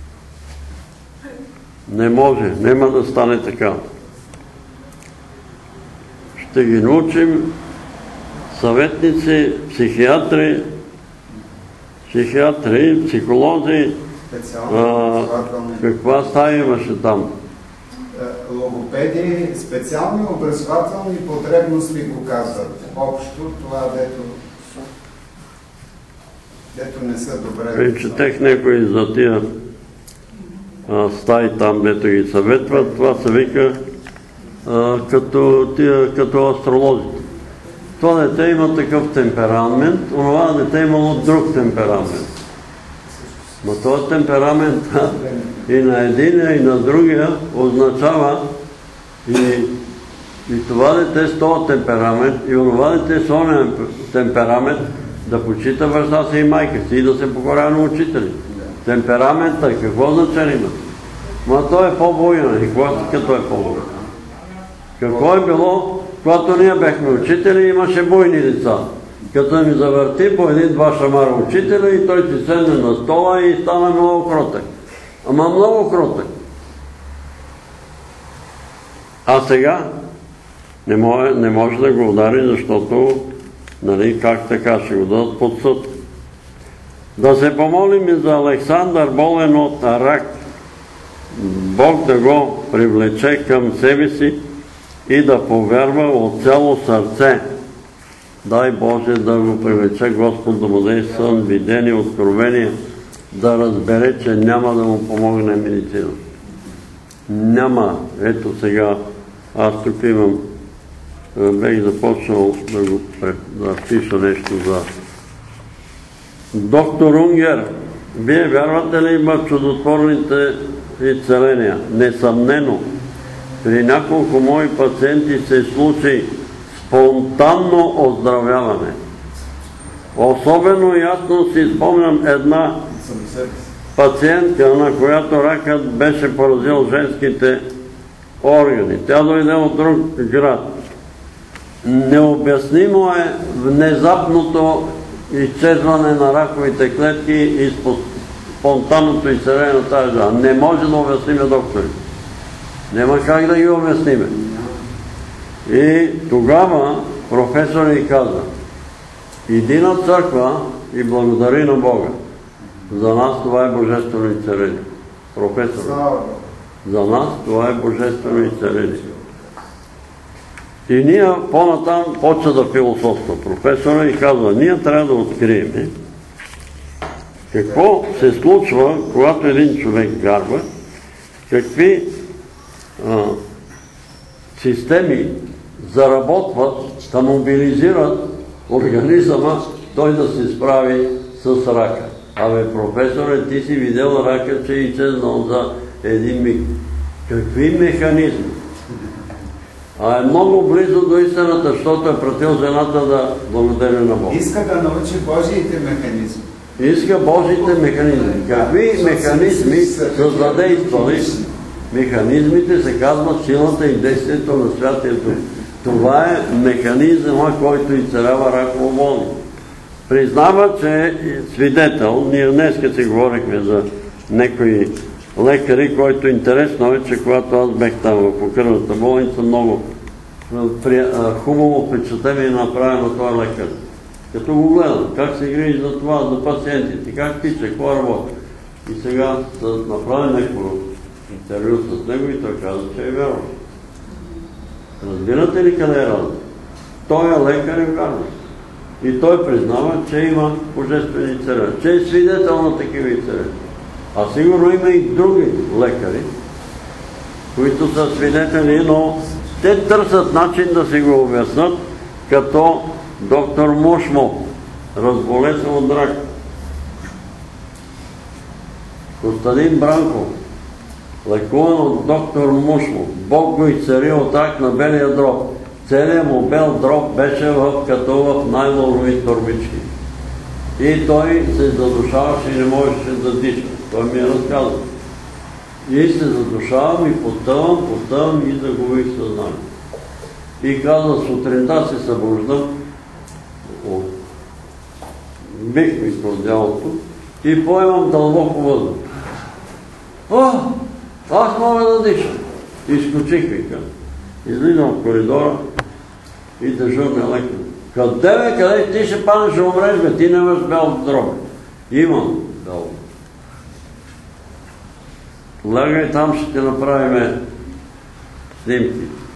Не може, няма да стане така. Ще ги научим съветници, психиатри, психиатри, психолози. А, каква стая имаше там? Логопеди, специални образователни потребности го казват. Общо това, дето, дето не са добре. И четех някои за тия а, стаи там, дето ги съветват. Това се вика а, като, тия, като астролозите. Това дете има такъв темперамент, онова дете имало друг темперамент. Но този темперамент и на единия, и на другия означава и, и това дете с този темперамент, и онова дете с този темперамент да почита баща си и майка си и да се покорява на учители. Темперамента, какво значение има? Ма той е по-воинен. И какво като е по-воинен? Какво е било, когато ние бехме учители, имаше бойни деца. Като ми завърти по един-два шамара учителя и той си седне на стола и стана много кротък. Ама много кротък. А сега не може, не може да го удари, защото нали, как така ще го дадат под съд. Да се помолим и за Александър, болен от рак. Бог да го привлече към себе си и да повярва от цяло сърце. Дай Боже да го привлече Господ, да му даде сън, видение, откровение, да разбере, че няма да му помогне медицина. Няма. Ето сега, аз тук имам, бех започнал да го да пиша нещо за доктор Унгер. Вие вярвате ли в чудотворните изцеления? Несъмнено. При няколко мои пациенти се случи спонтанно оздравяване. Особено ясно си спомням една пациентка, на която ракът беше поразил женските органи. Тя дойде от друг град. Необяснимо е внезапното изчезване на раковите клетки и спонтанното изцеление на тази жена. Не може да обясниме, доктори. Няма как да ги обясниме. И тогава професор ни каза: иди на църква и благодари на Бога. За нас това е божествено изцеление. Професор. За нас това е божествено изцеление. И ние по-натам почва да философства професора и казва: ние трябва да открием какво се случва, когато един човек вярва, какви а, системи заработват, да мобилизират организъма той да се справи с рака. Абе, професоре, ти си видел рака, че е изчезнал за един миг. Какви механизми? А е много близо до истината, защото е пратил жената да благодари на Бога. Иска да научи Божиите механизми. Иска Божиите механизми. Какви механизми са задействали? Механизмите се казват силата и действието на Святия Дух. Това е механизма, който изцелява раково болни. Признава, че е свидетел. Ние днеска си говорихме за някои лекари, който интересно е, че когато аз бех там в покървната болница, много хубаво впечатление направи на този лекар. Като го гледам, как се грижи за това, за пациентите, как пише, какво работи. И сега да направи някакво интервю с него и той каза, че е вярно. Разбирате ли къде е разлика? Той е лекар и вярно. И той признава, че има божествени изцеления, че е свидетел на такива изцеления. А сигурно има и други лекари, които са свидетели, но те търсят начин да си го обяснат, като доктор Мушмо, разболе се от рак. Костадин Бранков, лекуван от доктор Мушмо. Бог го изцели от рак на белия дроб. Целият му бел дроб беше в, като в найлонови торбички. И той се задушаваше и не можеше да диша. Той ми е разказал. И се задушавам и потъвам, потъвам и загубих съзнание. И каза, сутринта се събуждам от бих ми по дялото и поемам дълбоко въздух. О, аз мога да дишам. Изкочих, вика. Излизам в коридора и дежурния лекар. Къде бе, къде ти ще паднеш, ще умреш, бе, ти нямаш бял дроб. Имам бял. Лягай там, ще ти направим снимки.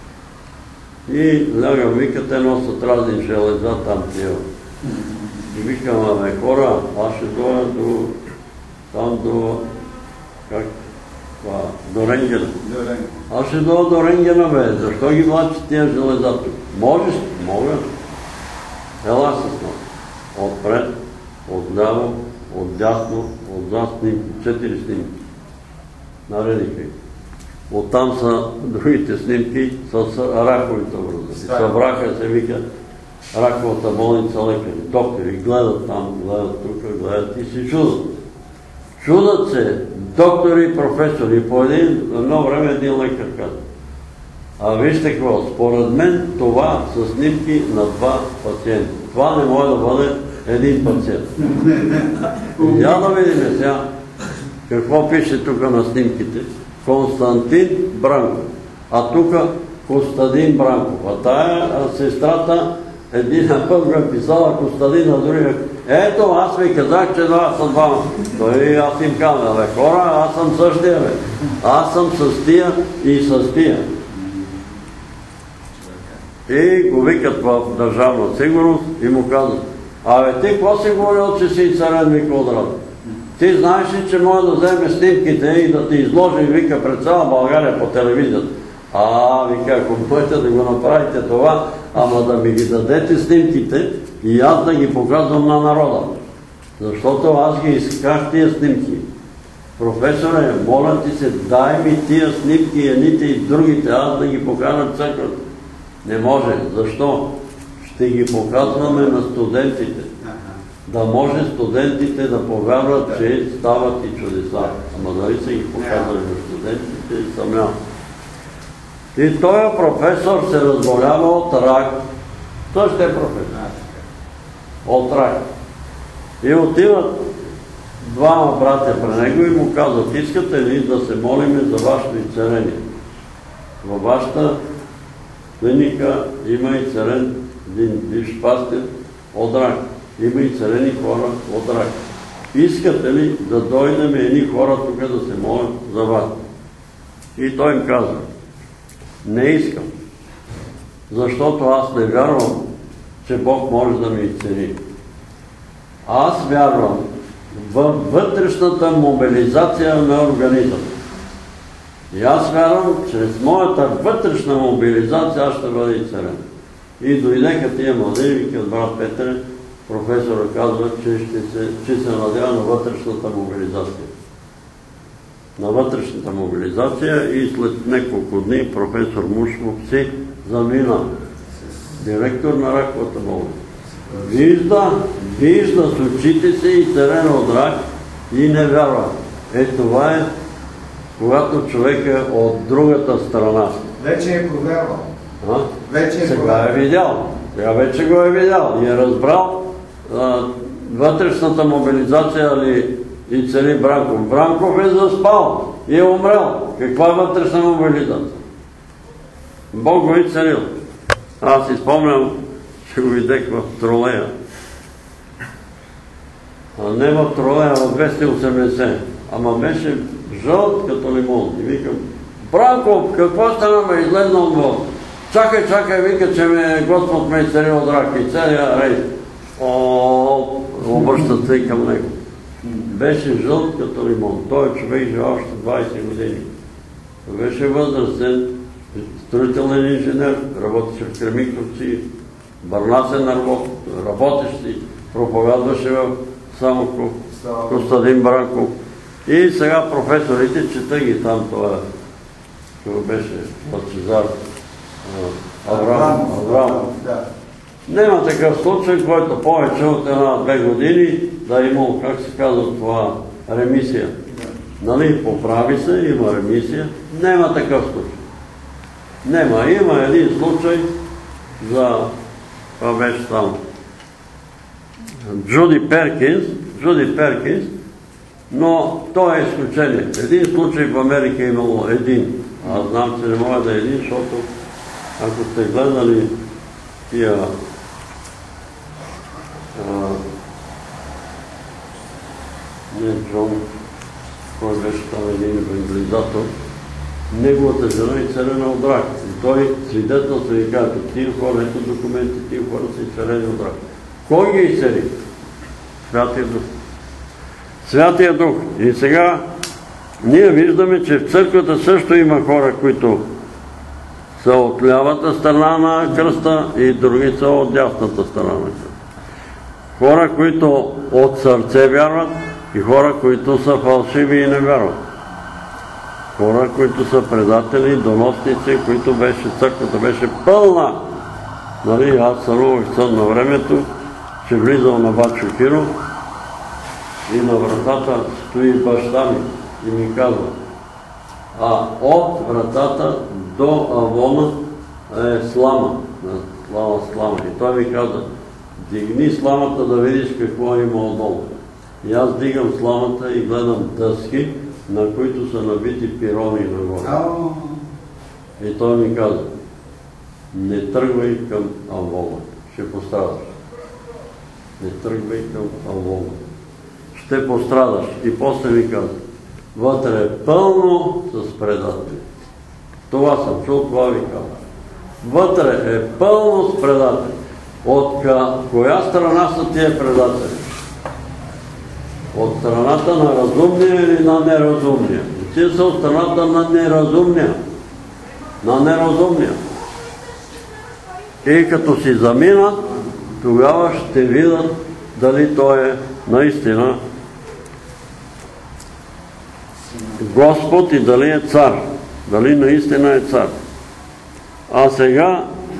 И лягам, вика, те носят разни железа там тия. И викам, абе, хора, аз ще дойда до, там до, как, това, до рентгена. Аз ще дойда до рентгена, бе, защо ги влачи тия железа тук? Можеш? Мога. Ела с нас. Отпред, отляво, отдясно, отзад снимки, четири снимки. Наредиха ги. Оттам са другите снимки с раковите връзки. Събраха се, вика, раковата болница лекари, доктори, гледат там, гледат тук, гледат и се чудат. Чудат се доктори и професори. По един, едно време един лекар каза: а вижте какво, според мен това са снимки на два пациента. Това не може да бъде един пациент. Я да видим сега какво пише тук на снимките. Константин Бранков. А тук Костадин Бранков. А тая сестрата един път го е писала Костадин, а другия: ето, аз ви казах, че това са двама. Той аз им казвам: бе, хора, аз съм същия, бе. Аз съм с тия и с тия. И го викат в Държавна сигурност и му казват: абе, ти какво си говорил, че си царен, вика, Одрад? Ти знаеш ли, че може да вземе снимките и да ти изложи, вика, пред цяла България по телевизията? А, вика, ако можете да го направите това, ама да ми ги дадете снимките и аз да ги показвам на народа. Защото аз ги исках тия снимки. Професоре, моля ти се, дай ми тия снимки, едните и другите, аз да ги покажа църквата. Не може. Защо? Ще ги показваме на студентите. Да може студентите да повярват, че стават и чудеса. Ама дали са ги показали на студентите и съмня. И този професор се разболява от рак. Той ще е професор. От рак. И отиват двама братя при него и му казват: искате ли да се молиме за вашето изцеление? Във вашата клиника има и царен един бивш пастир от рак. Има и царени хора от рак. Искате ли да дойдем едни хора тук да се молят за вас? И той им казва: не искам, защото аз не вярвам, че Бог може да ми изцели. Аз вярвам във вътрешната мобилизация на организъм. И аз вярвам, чрез моята вътрешна мобилизация аз ще бъда изцелен. И дойдеха тия млади, викат: брат Петре, професора казва, че, ще се, че се надява на вътрешната мобилизация. На вътрешната мобилизация и след няколко дни професор Мушмов си замина. Директор на раковата болница. Вижда, вижда с очите си и терена от рак и не вярва. Е, това е, когато човек е от другата страна. Вече е повярвал. А? Вече е Сега повярвал. е видял. Сега вече го е видял и е разбрал а, вътрешната мобилизация ли и цели Бранков. Бранков е заспал и е умрел. Каква е вътрешна мобилизация? Бог го е целил. Аз си спомням, че го видех в тролея. А не в тролея, в двеста и осемдесет. Ама беше жълт като лимон. И викам: Бранков, какво стана, ме излезна от Бог? Чакай, чакай, вика, че ме Господ ме изцелил от рак и целия рейс. О, обръщат се към него. Беше жълт като лимон. Той човек живе още двайсет години. Беше възрастен, строителен инженер, работеше в Кремиковци, бърнасен работещ и проповядваше в Самоков, Костадин Бранков. И сега професорите, чета ги там, това, това беше Лъчезар Авраам. Авраам. Нема такъв случай, който повече от една-две години да е имал, как се казва това, ремисия. Нали, поправи се, има ремисия. Нема такъв случай. Нема. Има един случай за, това беше там, Джуди Перкинс, Джуди Перкинс, но то е изключение. Един случай в Америка е имало един. Аз знам, че не може да е един, защото ако сте гледали тия а, не Джон, кой беше там един евангелизатор, неговата жена е царена от рак. И той свидетелства и казва, тия хора, ето документи, тия хора са изцелени от рак. Кой ги изцели? Святия Дух. Святия Дух. И сега ние виждаме, че в църквата също има хора, които са от лявата страна на кръста и други са от дясната страна на кръста. Хора, които от сърце вярват и хора, които са фалшиви и не вярват. Хора, които са предатели, доносници, които беше, църквата беше пълна. Нали, аз сънувах сън на времето, че влизам на Бачо Киро и на вратата стои баща ми и ми казва, а от вратата до авона е слама, слама, слама. И той ми каза, дигни сламата да видиш какво има отдолу. И аз дигам сламата и гледам дъски, на които са набити пирони нагоре. И той ми каза, не тръгвай към авона, ще пострадаш. Не тръгвай към авона. Ще пострадаш. И после ми каза, вътре е пълно с предатели. Това съм чул, това ви каза. Вътре е пълно с предатели. От коя страна са тия предатели? От страната на разумния или на неразумния? Тия са от страната на неразумния. На неразумния. И като си заминат, тогава ще видят дали той е наистина Господ и дали е цар. Дали наистина е цар. А сега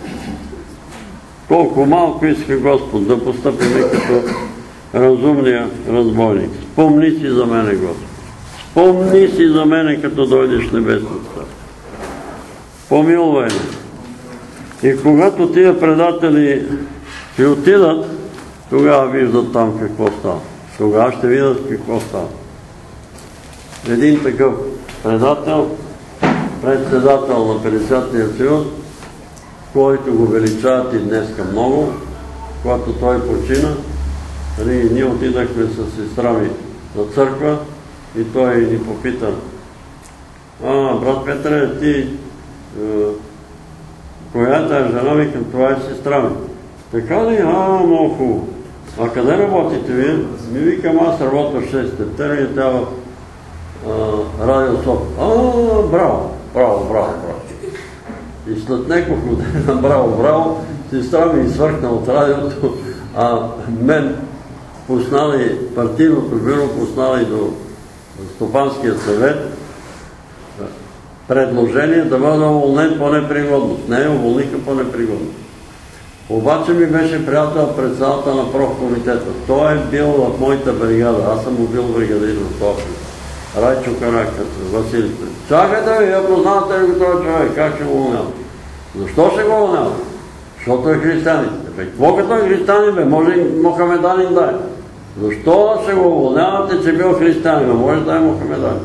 колко малко иска Господ да постъпиме като разумния разбойник. Спомни си за мене, Господ. Спомни си за мене, като дойдеш в небесното царство. Помилвай ме. И когато тия предатели си отидат, тогава виждат там какво става. Тогава ще видят какво става. Един такъв предател, председател на петдесетия съюз, който го величават и днеска много, когато той почина, ние отидахме с сестра ми на църква и той ни попита, а, брат Петре, ти коя е тази жена? Викам, това е сестра ми. Така ли? А, много хубаво. А къде работите вие? Ми викам, аз работя в шест септември и тя в Радио София. А, браво, браво, браво, браво. И след няколко дена, браво, браво, сестра ми свъркна от радиото, а мен пуснали, партийното бюро пуснали до Стопанския съвет предложение да бъда уволнен по непригодност. Не, уволниха по непригодност. Обаче ми беше приятел председател на профкомитета. Той е бил в моята бригада. Аз съм му бил бригадир в София. Райчо Каракът, Василите. Чакайте ви, я познавате ли го този човек? Как ще го уволнявам? Защо ще го уволнявам? Защото е християнин. Какво като е християнин, бе? Може и мохамеданин да е. Защо ще го уволнявате, че бил християнин? Може да е мохамеданин.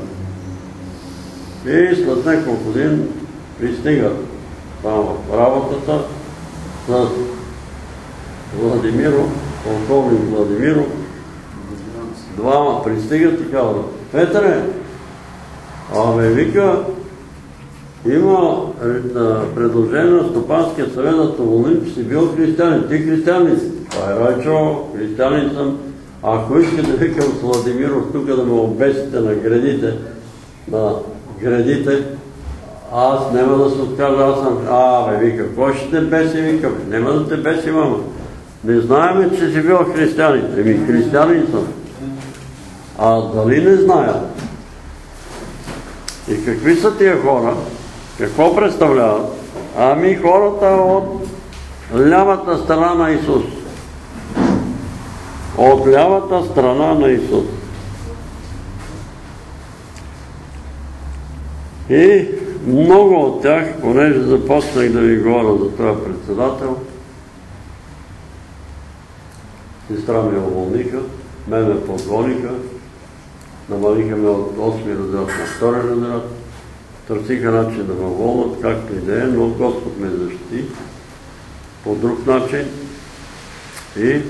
И след няколко години пристигат там в работата с Владимиро, полковник Владимиро. Двама пристигат и казват, Петре, абе вика, има предложение на Стопанския съвет да те уволним, че си бил християнин. Ти християнин си. Това е Райчо, християнин съм. Ако искате да викам с Владимиров тук да ме обесите на градите, на градите, аз няма да се откажа, аз съм, а, бе, вика, кой ще те беси, вика, бе, няма да те беси, мама. Не знаем, че си бил християнин. Еми, християнин съм. А дали не знаят? И какви са тия хора? Какво представляват? Ами хората от лявата страна на Исус. От лявата страна на Исус. И много от тях, понеже започнах да ви говоря за това председател, сестра ми уволниха, мен ме подгониха, намалиха ме от осми разряд на втори разряд, търсиха начин да ме уволнат, както и да е, но Господ ме защити по друг начин и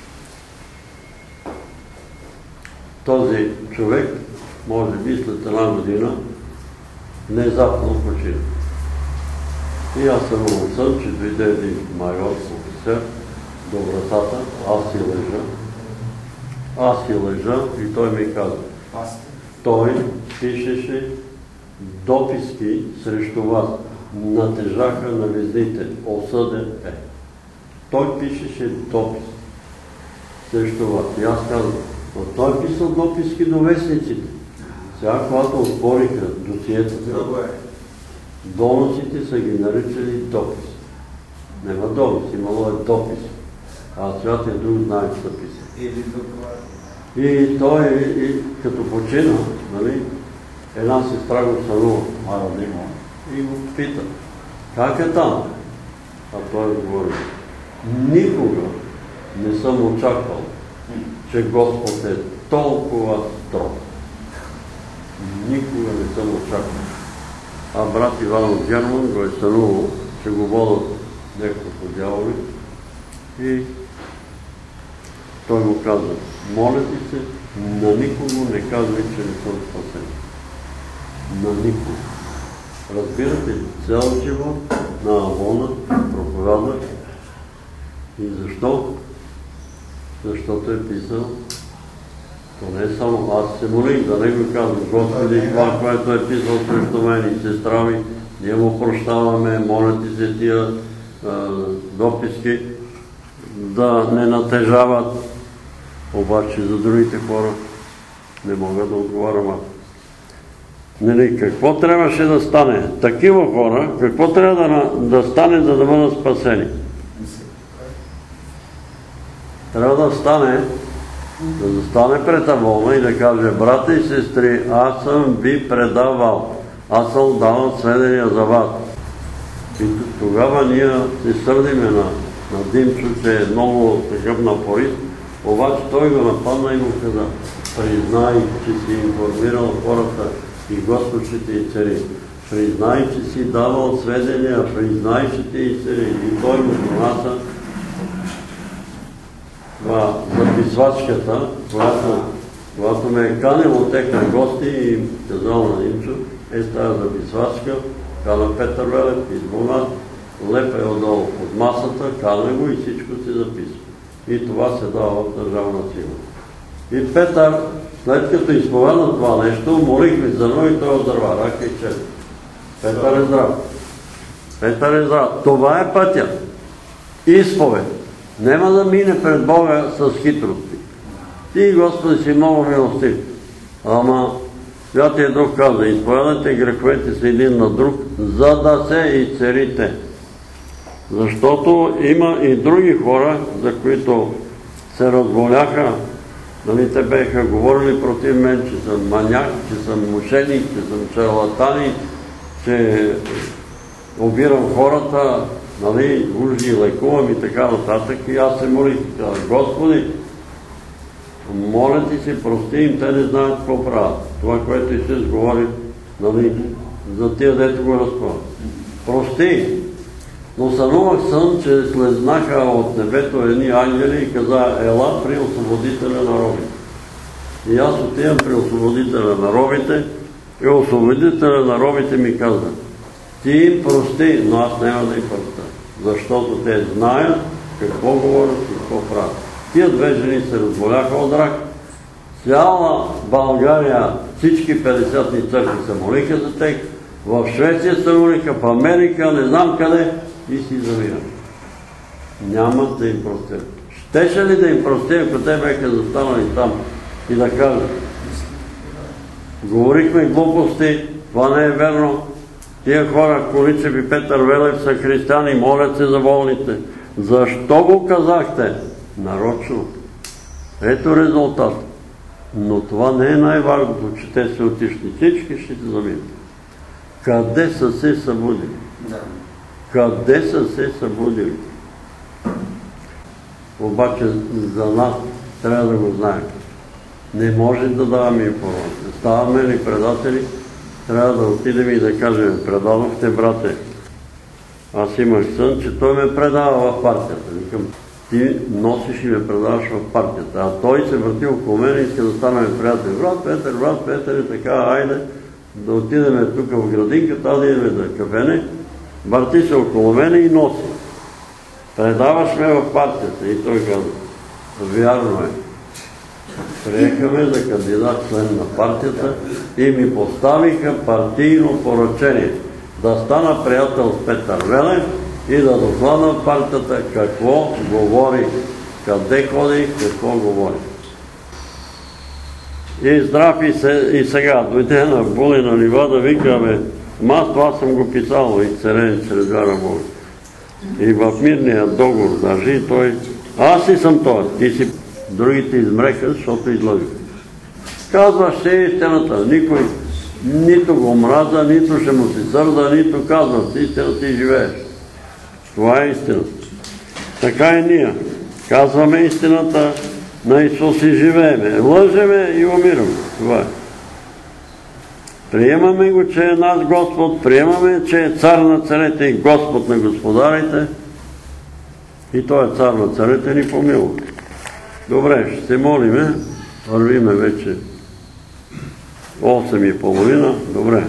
този човек, може би след една година, внезапно почина. И аз съм сън, че дойде един майор, офицер, до вратата, аз си лежа. Аз си лежа и той ми каза. Той пишеше дописки срещу вас. Натежаха на везните. Осъден е. Той пишеше допис срещу вас. И аз казвам, но той писал дописки до вестниците. Сега, когато отвориха досиетата, доносите са ги наричали допис. Нема допис, имало е допис. А святия Дух знае, че са писали. И той, и, като почина, нали, една сестра го сънува, Марадима, и го пита, как е там? А той говори, никога не съм очаквал, че Господ е толкова строг. Никога не съм очаквал. А брат Иван от Герман го е сънувал, че го водят няколко дяволи и той му казва, моля ти се, на никого не казвай, че не съм спасен. На никого. Разбирате ли, цял живот на Авона проповядва. И защо? Защото е писал, то не е само аз се молих, да не го казвам, Господи, това, което е писал срещу мен и сестра ми, ние му прощаваме, моля ти се тия дописки да не натежават. Обаче за другите хора не мога да отговарям аз. Нали, какво трябваше да стане? Такива хора, какво трябва да, да стане, за да бъдат спасени? Трябва да стане, да застане пред Авона и да каже, брата и сестри, аз съм ви предавал, аз съм давал сведения за вас. И тогава ние се сърдиме на, на Димчо, че е много такъв напорист, обаче той го нападна и му каза, признай, че си информирал хората и Господ ще те изцели. Признай, че си давал сведения, признай, че те изцели. И той му донася записвачката, която, когато ме е канил от техни гости и казал на Димчо, е тази записвачка, кана Петър Велев, избунат, лепа е отдолу от масата, кана го и всичко се записва. И това се дава от държавна сигурност. И Петър, след като изповяда това нещо, молихме за него и той оздърва, рака и чест. Петър е здрав. Петър е здрав. Това е пътя. Изповед. Нема да мине пред Бога с хитрости. Ти, Господи, си много милостив. Ама Святия Дух каза, изповядайте греховете си един на друг, за да се изцелите. Защото има и други хора, за които се разболяха, нали, те беха говорили против мен, че съм маняк, че съм мошеник, че съм шарлатани, че обирам хората, нали, уж лекувам и така нататък. И аз се молих и казах, Господи, моля ти се, прости им, те не знаят какво правят. Това, което Исус говори, нали, за тия, дето го разправят. Прости. Но сънувах сън, че слезнаха от небето едни ангели и каза, ела при освободителя на робите. И аз отивам при освободителя на робите и освободителя на робите ми каза, ти им прости, но аз няма да им простя. Защото те знаят какво говорят и какво правят. Тия две жени се разболяха от рак. Цяла България, всички петдесетни църкви се молиха за тях. В Швеция се молиха, в Америка, не знам къде, и си замират. Няма да им простя. Щеше ли да им простя, ако те бяха застанали там и да кажат, говорихме глупости, това не е верно. Тия хора, Количев и Петър Велев, са християни, молят се за болните. Защо го казахте? Нарочно. Ето резултат. Но това не е най-важното, че те се отишли. Всички ще се заминат. Къде са се събудили? Къде са се събудили? обаче за нас трябва да го знаем. Не може да даваме информация. Ставаме ли предатели, трябва да отидем и да кажем: предадохте, брате. Аз имах сън, че той ме предава в партията. Викам: ти носиш и ме предаваш в партията. А той се върти около мен и иска да станем приятели. Брат Петър, брат Петър и така, айде да отидем тук в градинката, да идем да кафене. Върти се около мене и носи. Предаваш ме в партията. И той каза: вярно е. Приехаме за кандидат член на партията и ми поставиха партийно поръчение да стана приятел с Петър Велев и да докладна партията какво говори, къде ходи, какво говори. И здрав и, се, и сега дойде на Були на нива да викаме: аз това съм го писал и царен чрез вяра Бога. И в мирния договор държи той: аз ли съм той, ти си. Другите измреха, защото излъгаха. Казваш се истината, никой нито го мраза, нито ще му си сърда, нито казваш истината и живееш. Това е истината. Така и ние. Казваме истината на Исус и живееме. Лъжеме и умираме. Това е. Приемаме го, че е наш Господ, приемаме, че е цар на царете и Господ на господарите. И той е цар на царете, ни помилва. Добре, ще се молиме. Вървиме вече осем и половина. Добре.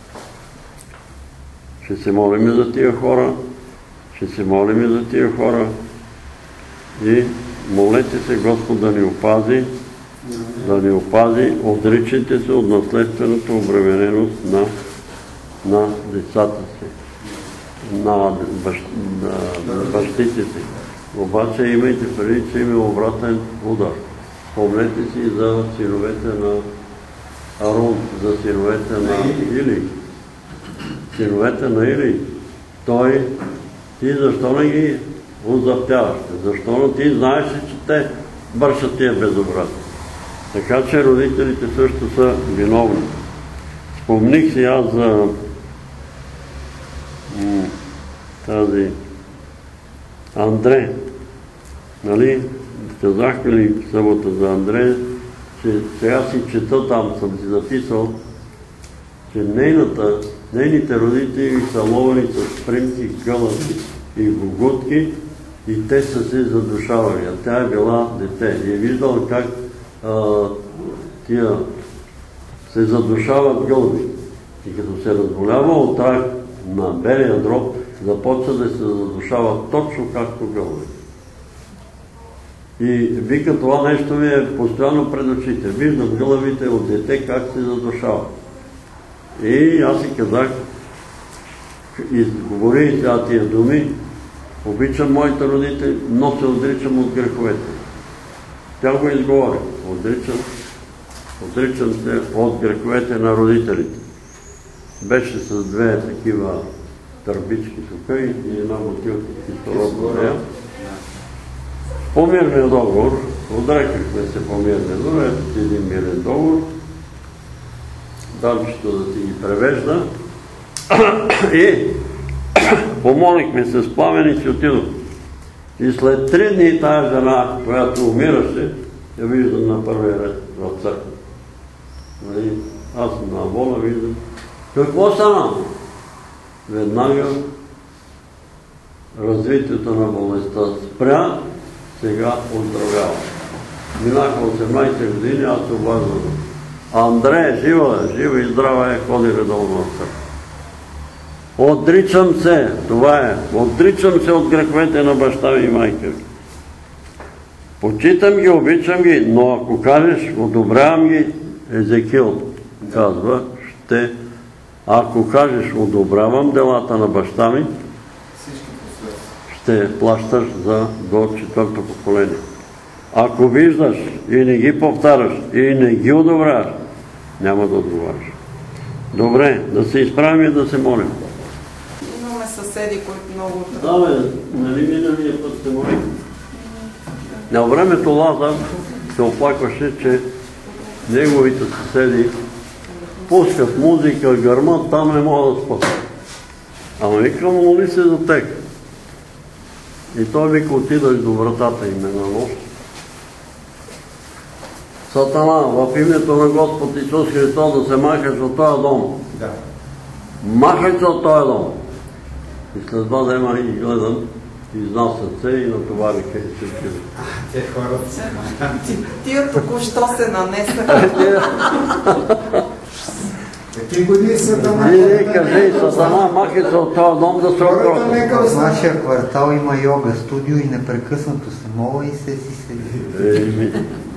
Ще се молиме за тия хора. Ще се молиме за тия хора. И молете се Господ да ни опази, да ни опази, отричайте се от наследствената обремененост на, на децата си, на, бащ, на, на бащите си. Обаче имайте преди, че има обратен удар. Помнете си за синовете на Арон, за синовете на Или. Синовете на Или. Той, ти защо не ги озаптяваш? Защо не ти знаеш, че те вършат тия безобразия? Така че родителите също са виновни. Спомних си аз за тази Андре. Нали? Казахме ли в събота за Андре, че сега си чета там, съм си записал, че нейната, нейните родители са ловени с примки, гълъби и гугутки и те са се задушавали. А тя е била дете и е виждала как а, тия се задушават гълъби. И като се разболява от тях на белия дроб, започва да се задушават точно както гълъби. И вика, това нещо ми е постоянно пред очите. Виждам гълъбите от дете как се задушават. И аз си казах, изговори тя тия думи: обичам моите родители, но се отричам от греховете. Тя го изговори. Отричам, отричам се от греховете на родителите. Беше с две такива търбички тук и една бутилка кислород на нея. По мирния договор, отрекахме се по мирния договор, ето ти един мирен договор, дамчето да ти ги превежда и помолихме се с Пламен и си отидох. И след три дни тая жена, която умираше, я виждам на първия ред в църква. Аз съм на воля, виждам. Какво стана? Веднага развитието на болестта спря, сега оздравява. Минаха осемнайсет години, аз се обаждам. Андре, жива е, жива и здрава е, ходи редовно в църква. Отричам се, това е, отричам се от греховете на баща ми и майка ми. Почитам ги, обичам ги, но ако кажеш, одобрявам ги, Езекил казва, ще, ако кажеш, одобрявам делата на баща ми, ще плащаш за до четвърто поколение. Ако виждаш и не ги повтаряш, и не ги одобряваш, няма да отговаряш. Добре, да се изправим и да се молим. Имаме съседи, които много... Да, бе, нали миналия път се молим? На времето Лазар се оплакваше, че неговите съседи пускат музика, гърмат, там не могат да спят. Ама викам, моли се за тях. И той вика, отидаш до вратата им на нощ. Сатана, в името на Господ Исус Христос да се махаш от този дом. Да. Махай се от този дом. И след два дема ги гледам, изнасят се и натовариха и всички. Те хората се Ти- Тия току-що се нанесаха. Какви години са там? И не кажи, Сатана, махай се от този дом да се Хората окротят. нека В останат. нашия квартал има йога студио и непрекъснато се мола и се си седи. Еми.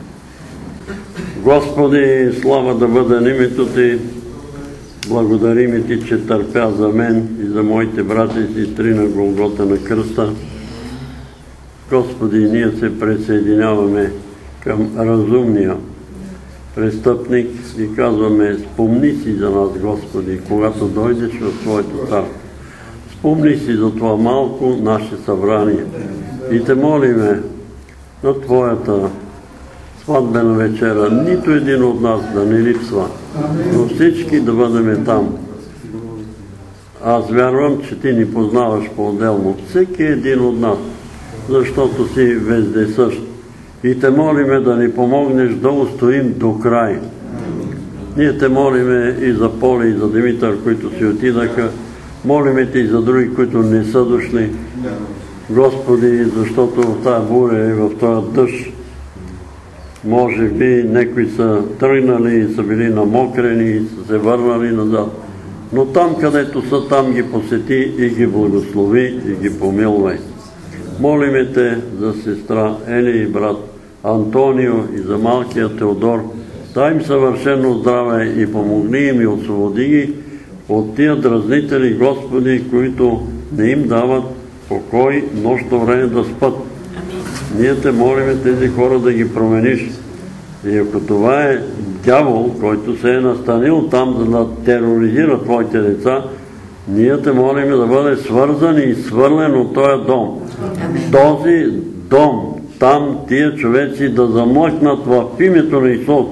Господи, слава да бъде на името Ти. Благодарим Ти, че търпя за мен и за моите брати и сестри на Голгота на кръста. Господи, ние се присъединяваме към разумния престъпник и казваме, спомни си за нас, Господи, когато дойдеш в Твоето царство. Спомни си за това малко наше събрание и Те молиме на Твоята сватбена вечера, нито един от нас да не липсва, но всички да бъдем там. Аз вярвам, че Ти ни познаваш по-отделно, всеки един от нас, защото си вездесъщ. И Те молиме да ни помогнеш да устоим до край. Ние Те молиме и за Поле, и за Димитър, които си отидаха. Молиме Те и за други, които не са дошли. Господи, защото в тази буря и в този дъжд, може би някои са тръгнали и са били намокрени и са се върнали назад. Но там, където са, там ги посети и ги благослови и ги помилвай. Молиме Те за сестра Ели и брат Антонио и за малкия Теодор. Дай им съвършено здраве и помогни им и освободи ги от тия дразнители, Господи, които не им дават покой нощно време да спят. Ние Те молиме тези хора да ги промениш. И ако това е дявол, който се е настанил там, за да тероризира Твоите деца, ние Те молиме да бъде свързан и свърлен от този дом. Този дом, там тия човеци да замлъкнат в името на Исус.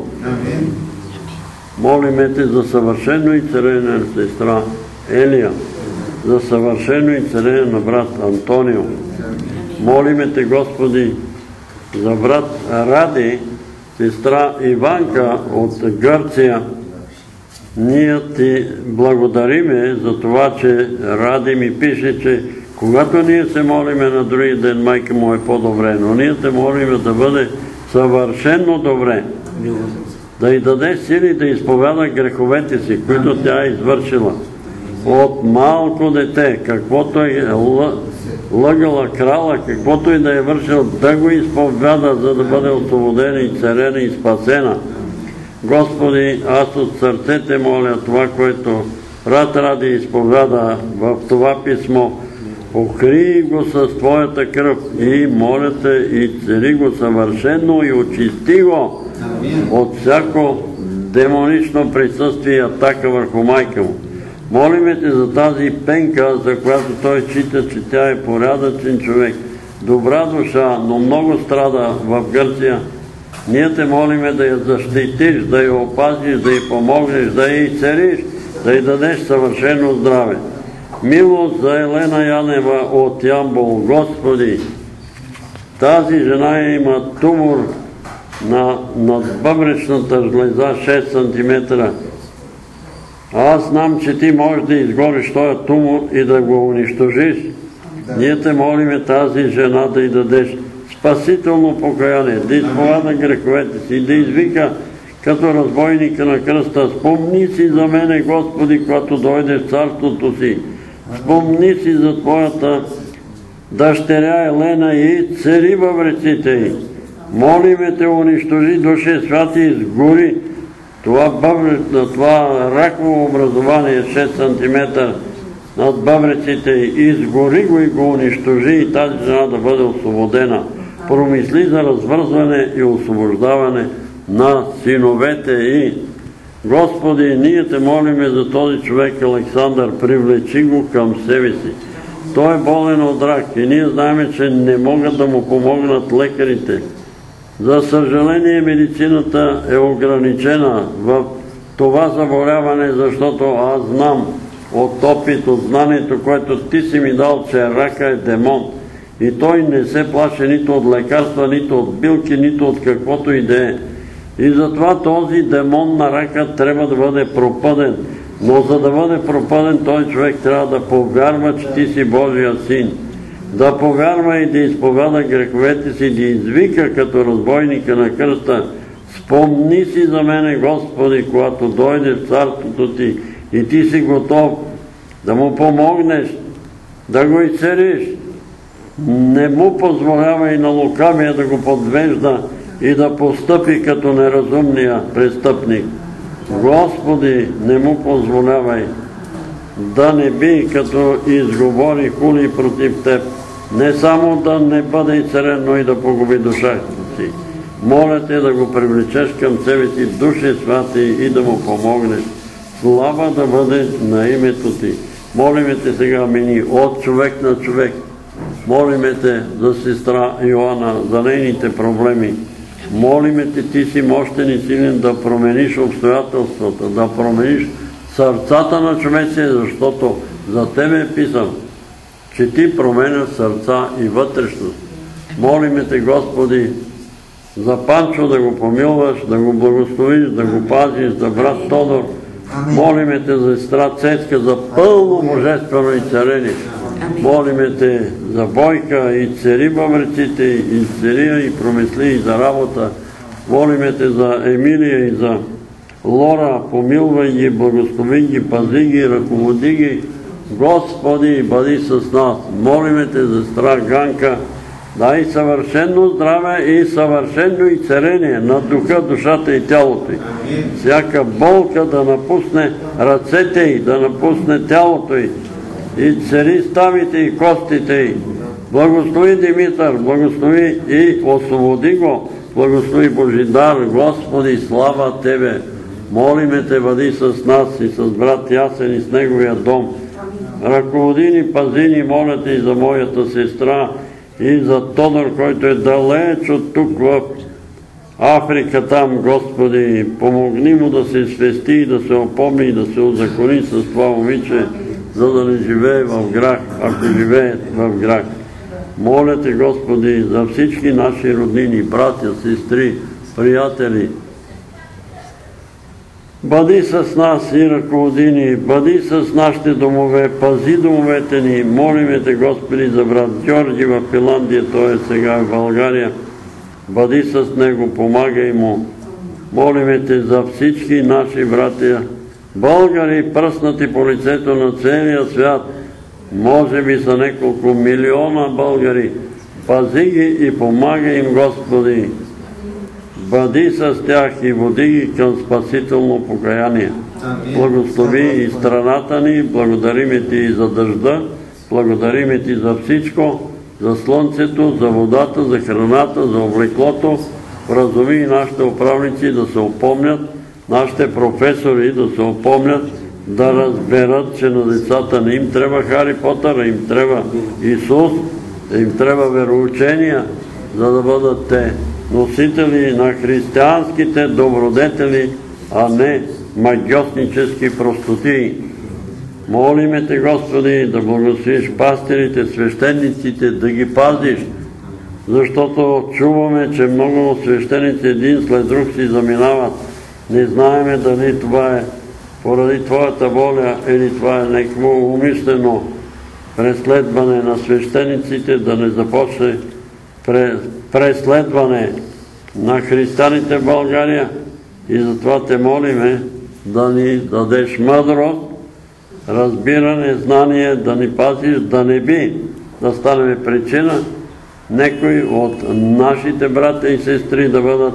Молиме Те за съвършено и царение на сестра Елия, за съвършено и царение на брат Антонио. Молиме Те, Господи, за брат Ради, сестра Иванка от Гърция. Ние Ти благодариме за това, че Ради ми пише, че когато ние се молиме на други ден, майка му е по-добре, но ние Те молиме да бъде съвършено добре. Да й даде сили да изповяда греховете си, които тя е извършила. От малко дете, каквото е лъгала, крала, каквото и да е вършил, да го изповяда, за да бъде освободена и царена и спасена. Господи, аз от сърце Те моля това, което брат Ради изповяда в това писмо, покрий го с Твоята кръв и моля Те и цари го съвършено и очисти го от всяко демонично присъствие и атака върху майка му. Молиме Те за тази Пенка, за която той счита, че тя е порядъчен човек, добра душа, но много страда в Гърция. Ние Те молиме да я защитиш, да я опазиш, да й помогнеш, да я изцелиш, да й дадеш съвършено здраве. Милост за Елена Янева от Ямбол, Господи. Тази жена има тумор на надбъбречната жлеза шест сантиметра. Аз знам, че Ти можеш да изгориш този тумор и да го унищожиш. Ние Те молиме тази жена да й дадеш спасително покаяние, да изповяда греховете си, да извика като разбойника на кръста: спомни си за мене, Господи, когато дойдеш в царството си. Спомни си за Твоята дъщеря Елена и цари във ръцете й. Молиме Те, унищожи Душе свят и изгори това бъбречно, това раково образование шест сантиметра над бъбреците й. Изгори го и го унищожи и тази жена да бъде освободена. Промисли за развързване и освобождаване на синовете й. Господи, ние Те молиме за този човек Александър, привлечи го към себе си. Той е болен от рак и ние знаем, че не могат да му помогнат лекарите. За съжаление, медицината е ограничена в това заболяване, защото аз знам от опит, от знанието, което Ти си ми дал, че рака е демон И той не се плаши нито от лекарства, нито от билки, нито от каквото и да е. И затова този демон на рака трябва да бъде пропъден. Но за да бъде пропъден, той човек трябва да повярва, че ти си Божия син. Да повярва и да изповяда греховете си, да извика като разбойника на кръста: спомни си за мене, Господи, когато дойде в царството ти и ти си готов да му помогнеш, да го изцелиш. Не му позволявай на лукавия да го подвежда и да постъпи като неразумния престъпник. Господи, не му позволявай да не би като изговори хули против Теб, не само да не бъде изцелен, но и да погуби душата си. Моля Те да го привлечеш към себе си, Душе Святи, и да му помогнеш. Слава да бъде на името Ти. Молиме Те сега, мини, от човек на човек. Молиме Те за сестра Йоана, за нейните проблеми. Молиме Те, Ти си мощен и силен да промениш обстоятелствата, да промениш сърцата на човеци, защото за Тебе е писан, че Ти променяш сърца и вътрешност. Молиме Те, Господи, за Панчо да го помилваш, да го благословиш, да го пазиш, за брат Тодор. Молиме Те за сестра Цецка, за пълно божествено изцеление. Молиме Те за Бойка, и цари бъбреците, и цария, и промисли, и за работа. Молиме Те за Емилия и за Лора, помилвай ги, благослови ги, пази ги, ръководи ги. Господи, бъди с нас. Молиме Те за сестра Ганка, дай съвършено здраве и съвършено изцеление на духа, душата и тялото й. Всяка болка да напусне ръцете й, да напусне тялото й. И цели ставите и костите й. Благослови Димитър, благослови и освободи го. Благослови Божидар, Господи, слава Тебе. Молиме Те, бъди с нас и с брат Ясен и с неговия дом. Ръководи ни, пази ни, моля Те и за моята сестра, и за Тодор, който е далеч от тук в Африка там, Господи. Помогни му да се свести и да се опомни и да се озакони с това момиче, за да не живее в грях, ако живее в грях. Моля Те, Господи, за всички наши роднини, братя, сестри, приятели. Бъди с нас и ръководи ни, бъди с нашите домове, пази домовете ни. Молиме Те, Господи, за брат Георги в Финландия, той е сега в България. Бъди с него, помагай му. Молиме Те за всички наши братя, българи, пръснати по лицето на целия свят. Може би са няколко милиона българи. Пази ги и помагай им, Господи. Бъди с тях и води ги към спасително покаяние. Благослови и страната ни, благодариме Ти и за дъжда, благодариме Ти за всичко, за слънцето, за водата, за храната, за облеклото. Вразуми и нашите управници да се опомнят, нашите професори да се опомнят, да разберат, че на децата не им трябва Хари Потър, а им трябва Исус, да им трябва вероучения, за да бъдат те носители на християнските добродетели, а не магиоснически простоти. Молиме Те, Господи, да благословиш пастирите, свещениците, да ги пазиш, защото чуваме, че много свещеници един след друг си заминават. Не знаеме дали това е поради Твоята воля или това е някакво умишлено преследване на свещениците, да не започне преследване на християните в България. И затова Те молиме да ни дадеш мъдрост, разбиране, знание, да ни пазиш, да не би да станем причина някои от нашите братя и сестри да бъдат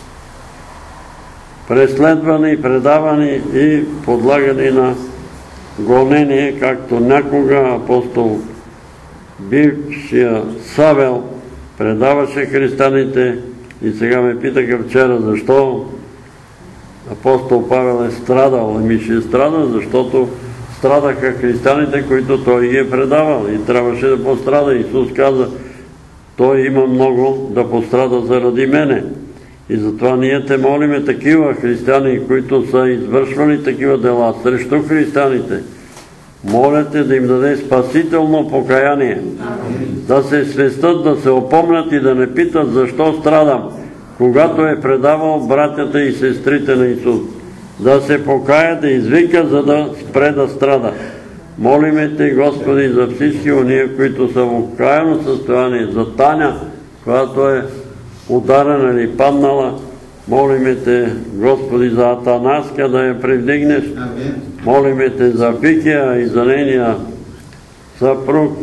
преследвани, предавани и подлагани на гонение, както някога апостол бившия Савел предаваше християните. И сега ме питаха вчера защо апостол Павел е страдал. Ами ще страда, защото страдаха християните, които той ги е предавал и трябваше да пострада. Исус каза, той има много да пострада заради мене. И затова ние Те молиме такива християни, които са извършвали такива дела срещу християните, Моля те да им даде спасително покаяние, да се свестат, да се опомнят и да не питат защо страдам, когато е предавал братята и сестрите на Исус. Да се покая, да извика, за да спре да страда. Молиме те, Господи, за всички ония, които са в окаяно състояние, за Таня, която е ударена или паднала. Молиме те, Господи, за Атанаска да я привдигнеш. Молиме те за Викия и за нейния съпруг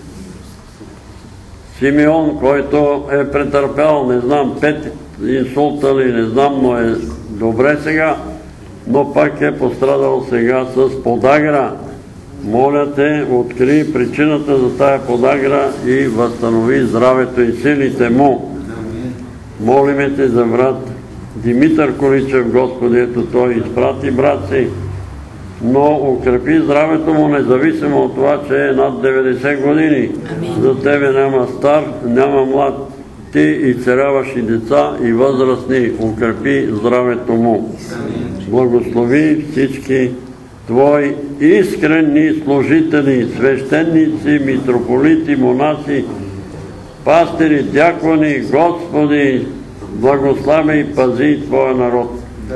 Симеон, който е претърпял, не знам, пет инсулта ли, не знам, но е добре сега, но пак е пострадал сега с подагра. Моля те, откри причината за тая подагра и възстанови здравето и силите му. Молиме те за брат Димитър Количев, Господи, ето той изпрати брат си, но укрепи здравето му, независимо от това, че е над деветдесет години. За тебе няма стар, няма млад. Ти изцеляваш и деца, и възрастни. Укрепи здравето му. Благослови всички Твои искрени служители, свещеници, митрополити, монаси, пастири, дякони, Господи, благослави и пази Твоя народ.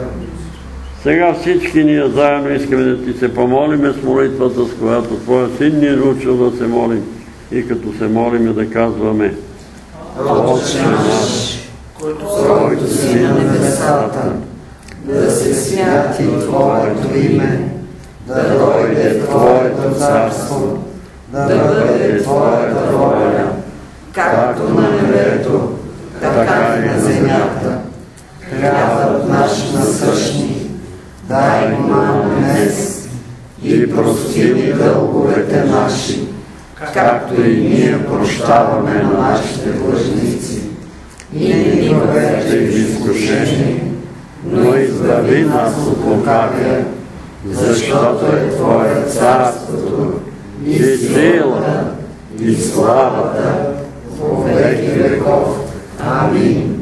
Сега всички ние заедно искаме да Ти се помолиме с молитвата, с която Твоя Син ни е научил да се молим, и като се молиме да казваме: Отче наш, който си на небесата, да се святи Твоето име, да дойде Твоето царство, да бъде Твоята воля, както на небето, така и на земята. Хлябът наш насъщни дай нам днес и прости ни дълговете наши, както и ние прощаваме на нашите длъжници. И не ни въвеждай в изкушение, но избави нас от лукавия, защото е Твое царството, и силата, и славата во веки веков. Амин.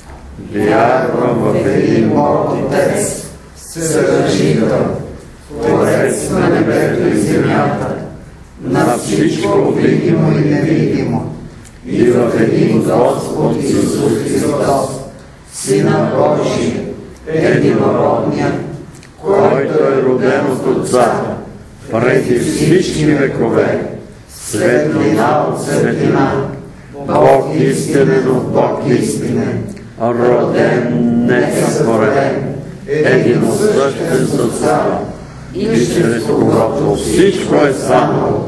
Вярвам в един Бог Отец, Вседържител, Творец на небето и земята, на всичко видимо и невидимо, и в един Господ Исус Христос, Сина Божий, единородният, който е роден от Отца, преди всички векове, светлина от светлина, Бог истинен от Бог истинен, роден, несътворен, единосъщен с Отца, и чрез когото всичко е станало,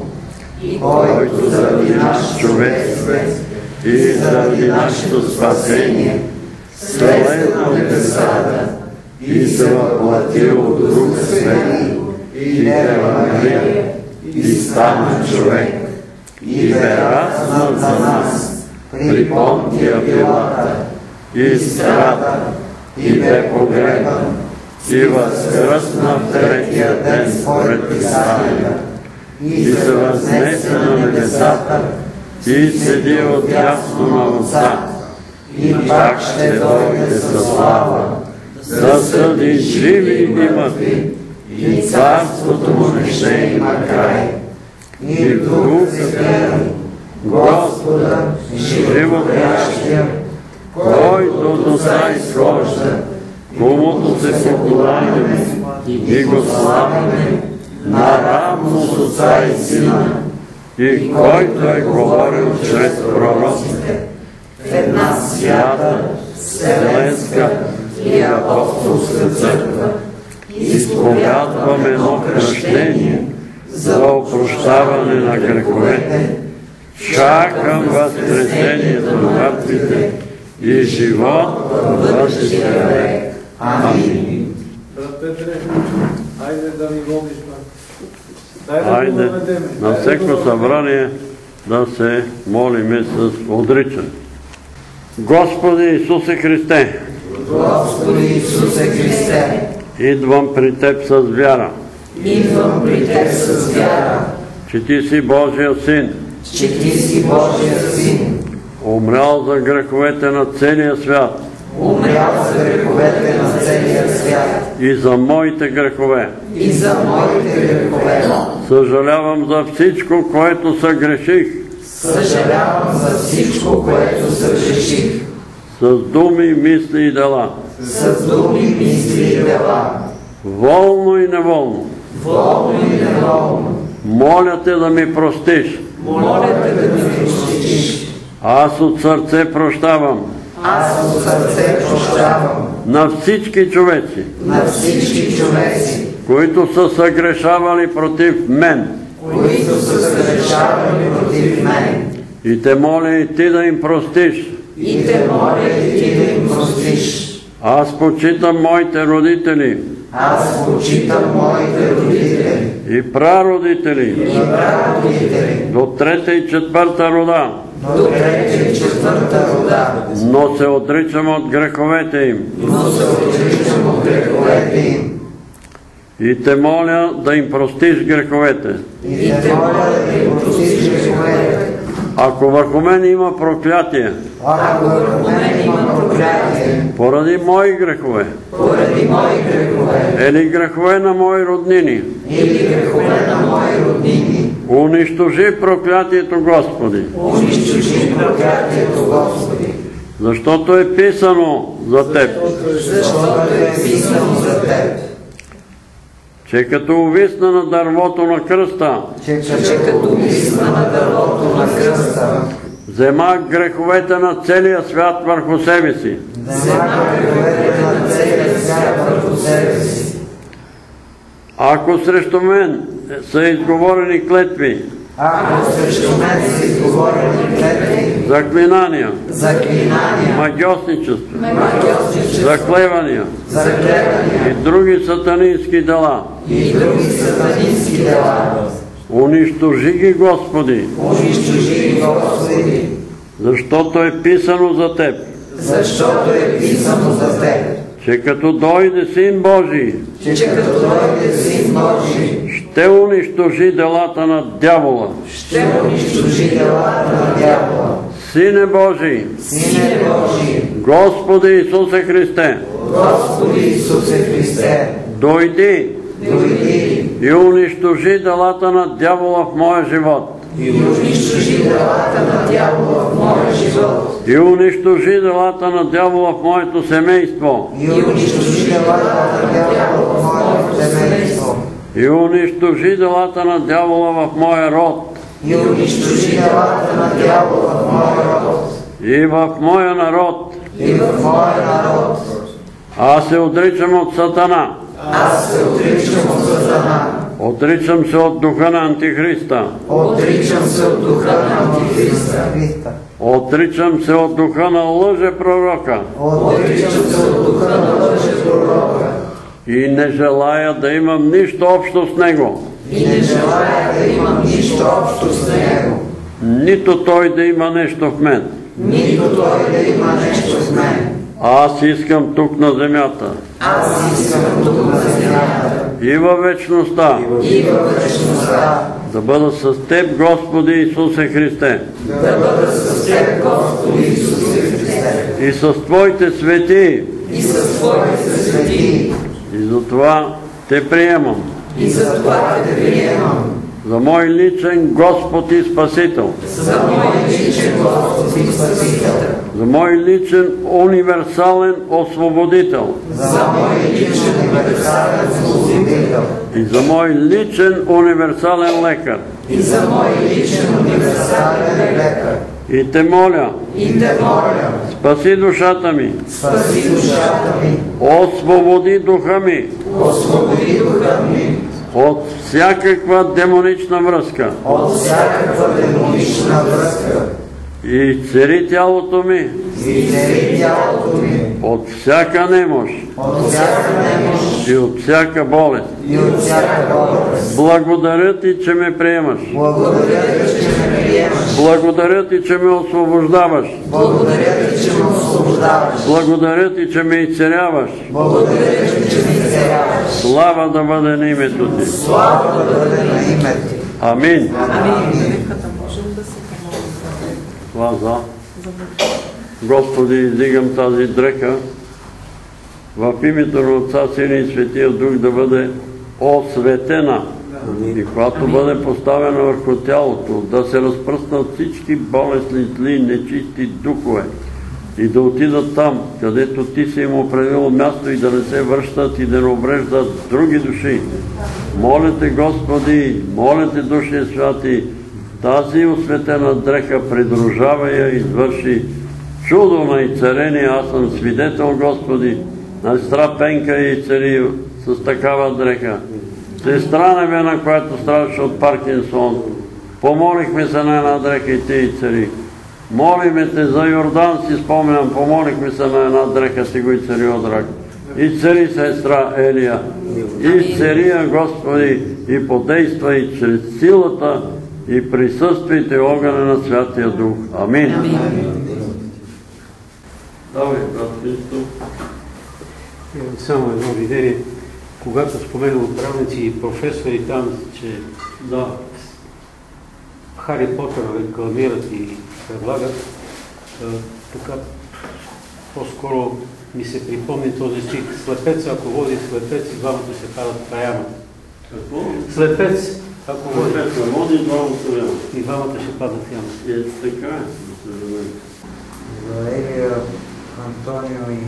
който заради наш човечество и заради нашето спасение слезе на небесата и се въплатил от Дух Свети и Дева Мария и стана човек и бе разнат за нас при Понтия Пилата и страда и бе погребан и възкръсна в третия ден според Писанията и се възнесе на небесата и седи отдясно на Отца и пак ще дойде със слава да съди живи и мъртви, и царството му не ще има край. И в Дух Святый, Господа, животворящия, който от носа изхожда, комуто се покланяме и го славяме наравно с Отца и Сина, и който е говорил чрез пророците в една свята, вселенска и апостолска църква, изповядваме едно кръщение за опрощаване на греховете, чакам възкресението на мъртвите и живот в бъдещия век. Амин. Брат Петре, айде да ни водиш пак. Айде на всеко събрание да се молиме с отричане. Господи Исусе Христе, Господи Исусе Христе, идвам при Теб с вяра, идвам при Теб с вяра, че Ти си Божия Син, че Ти си Божия Син, умрял за греховете на целия свят, умрял за греховете на целия свят и за моите грехове. и за моите грехове. Съжалявам за всичко, което съгреших, Съжалявам за всичко, което съгреших, с думи, мисли и дела, с думи, мисли и дела, волно и неволно. волно и неволно. Моля те да ми простиш. Моля те да ми простиш. Аз от сърце прощавам Аз от сърце прощавам на всички човеци, на всички човеци, които са съгрешавали против мен. които са съгрешавали против мен. И те моля и ти да им простиш. И те моля и ти да им простиш. Аз почитам моите родители Аз почитам моите родители и прародители и прародители до трета и четвърта рода, до трета и четвърта рода, но се отричам от греховете им. но се отричам от греховете им. И те моля да им простиш греховете. И те моля да им простиш греховете. Ако върху мен има проклятие, Ако върху мен има проклятие, поради мои грехове, поради мои грехове, или грехове на мои роднини, или грехове на мои роднини, унищожи проклятието, Господи, унищожи проклятието, Господи, защото е писано за Теб, защото е писано за Теб, че като увисна на дървото на кръста, че че като висна на дървото на кръста, взема греховете на целия свят върху себе си. взема греховете на целия свят върху себе си. Ако срещу мен са изговорени клетви, Ако срещу мен са изговорени клетви, заклинания, заклинания, магьосничество, магьосничество, заклевания заклевания и други сатанински дела, и други сатанински дела, унищожи ги, Господи, унищожи ги, Господи, защото е писано за Теб, защото е писано за Теб, че като дойде Син Божий, че като дойде Син Божий, ще унищожи делата на дявола. ще унищожи делата на дявола. Сине Божий, Сине Божий, Господи Исусе Христе, Господи Исусе Христе, дойди дойди и унищожи делата на дявола в моя живот. и унищожи делата на дявола в моя живот. И унищожи делата на дявола в моето семейство. И унищожи делата на дявола в моето семейство. И унищожи делата на дявола в моя род. И унищожи делата на дявола в моя род. И в моя народ. И в моя народ. Аз се отричам от Сатана. Аз се отричам от Сатана. Отричам се от духа на Антихриста. Отричам се от духа на Антихриста. Отричам се от духа на лъжепророка. Отричам се от духа на лъжепророка. И не желая да имам нищо общо с него. И не желая да имам нищо общо с него. Нито той да има нещо в мен. Нито той да има нещо с мен. Аз искам тук на земята. Аз искам тук на земята. И във вечността. И във вечността. Да бъда с Теб, Господи Исусе Христе. Да бъда с Теб, Господи Исусе Христе. И с Твоите свети. И с Твоите свети. И затова Те приемам. И за това Те приемам. За мой личен Господ и Спасител. За мой личен Господ и Спасител. За мой личен универсален освободител. За мой личен универсален освободител. И за мой личен универсален лекар. И за мой личен универсален лекар. И Те моля, И Те моля, спаси душата ми. спаси душата ми. Освободи духа ми Освободи духа ми от всякаква демонична връзка. от всякаква демонична връзка. И цери тялото ми И цери тялото ми от всяка немощ от всяка немощ и от всяка болест. и от всяка болест. Благодаря Ти, че ме приемаш. Благодаря Ти, че ме приемаш. Благодаря Ти, че ме освобождаваш. Благодаря Ти, че ме освобождаваш. Благодаря Ти, че ме изцеляваш. Благодаря Ти, че ме изцеляваш. Слава да бъде на името Ти. Слава да бъде на името Ти. Амин. Ами, нека да можем да се помолим за теб. Това за? За да Господи, издигам тази дреха в името на Отца, Сина и Светия Дух да бъде осветена. И когато бъде поставена върху тялото, да се разпръснат всички болестни, зли, нечисти духове и да отидат там, където Ти си им определил място и да не се връщат и да не обреждат други души. Моля Те, Господи, моля Те, Души Святи, тази осветена дреха придружава я и извърши чудо на изцеление. Аз съм свидетел, Господи, на сестра Пенка и изцели с такава дреха. Сестра Невена, която страдаше от Паркинсон, помолихме се на една дреха и Ти изцели. Молиме Те за Йордан, си спомням, помолихме се на една дреха, си го изцели от рак. Изцели сестра Елия. Изцели я, Господи, и подействай чрез силата и присъствието и огъня на Святия Дух. Амин. Давай, брат Христо. Имам само едно видение. Когато споменал управници и професори там, че Да. Хари Потър рекламират и предлагат, така по-скоро ми се припомни този стих. Слепец, ако води слепец, и двамата се падат в ямата. Какво? Слепец, ако води, Слепец, води двамата в ямата. и двамата ще падат в ямата. И така е. За Елия, Антонио и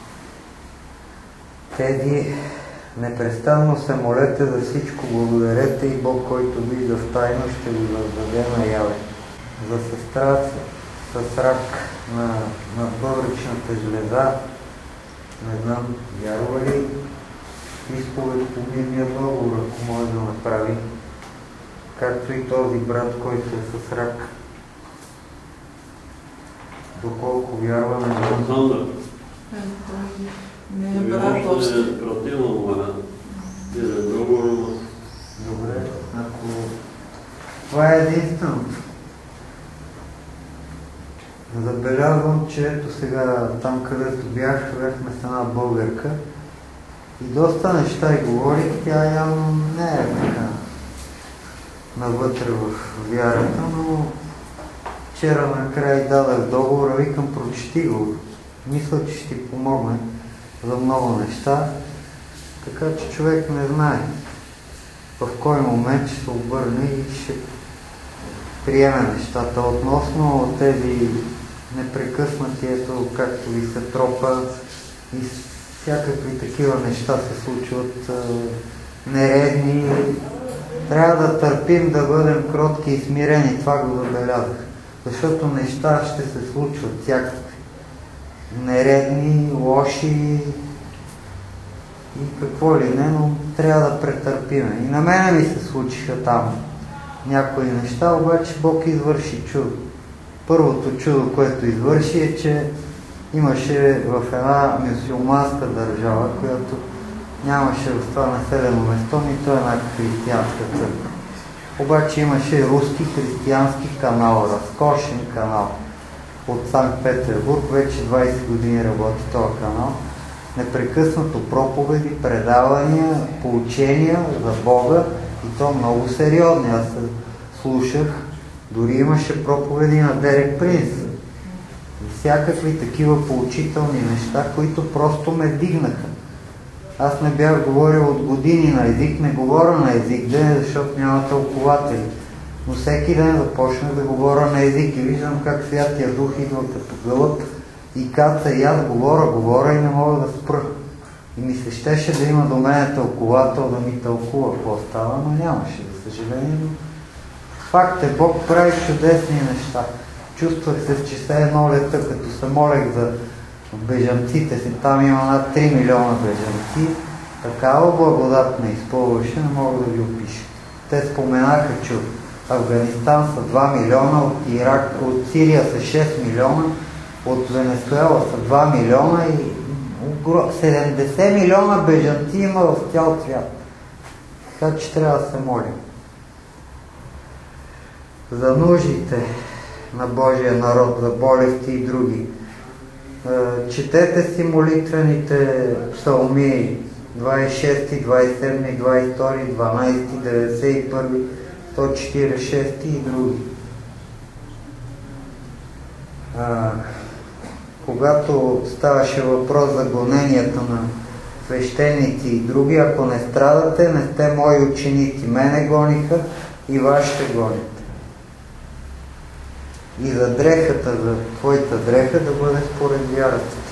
Теди, непрестанно се молете за всичко, благодарете и Бог, който вижда в тайно, ще ви въздаде наяве. За сестра с рак на, на бъбречната жлеза, не знам, вярва ли, изповед по мирния договор, ако може да направи, както и този брат, който е с рак. Доколко вярва, не знам. Александър. Не е брат още. Не е пратилно, е договор. Добре, ако това е единствено. Забелязвам, че ето сега там, където бях, бяхме с една българка и доста неща и говорих, тя явно не е така навътре в вярата, но вчера накрая дадах договора, викам, прочети го. Мисля, че ще ти помогне за много неща, така че човек не знае в кой момент ще се обърне и ще приеме нещата. Относно тези непрекъснати, ето както ви се тропа и всякакви такива неща се случват, нередни. Трябва да търпим, да бъдем кротки и смирени, това го забелязах. Защото неща ще се случват всякакви. Нередни, лоши и какво ли не, но трябва да претърпиме. И на мене ми се случиха там някои неща, обаче Бог извърши чудо. Първото чудо, което извърши, е, че имаше в една мюсюлманска държава, която нямаше в това населено место нито една християнска църква. Обаче имаше руски християнски канал, разкошен канал от Санкт-Петербург, вече двайсет години работи този канал. Непрекъснато проповеди, предавания, поучения за Бога и то много сериозни. Аз се слушах, дори имаше проповеди на Дерек Принс. Всякакви такива поучителни неща, които просто ме дигнаха. Аз не бях говорил от години на език, не говоря на език, де, защото няма тълкователи. Но всеки ден започнах да говоря на език и виждам как Святия Дух идва като гълъб и каца, и аз говоря, говоря и не мога да спра. И ми се щеше да има до мен тълковател да ми тълкува какво става, но нямаше, за съжаление. Но факт е, Бог прави чудесни неща. Чувствах се, че все едно лета, като се молех за бежанците си, там има над три милиона бежанци, такава благодат ме изпълваше, не мога да ви опиша. Те споменаха, че от Афганистан са два милиона, от Ирак, от Сирия са шест милиона, от Венесуела са два милиона и седемдесет милиона бежанци има в цял свят. Така че трябва да се молим. За нуждите на Божия народ, за болести и други. Четете си молитвените псалми двайсет и шести, двайсет и седми, двайсет и втори, дванайсети, деветдесет и първи, сто четиридесет и шести и други. когато ставаше въпрос за гоненията на свещеници и други, ако не страдате, не сте мои ученици. Мене гониха и вас ще гонят. И за дрехата, за твоята дреха да бъде според вярата ти.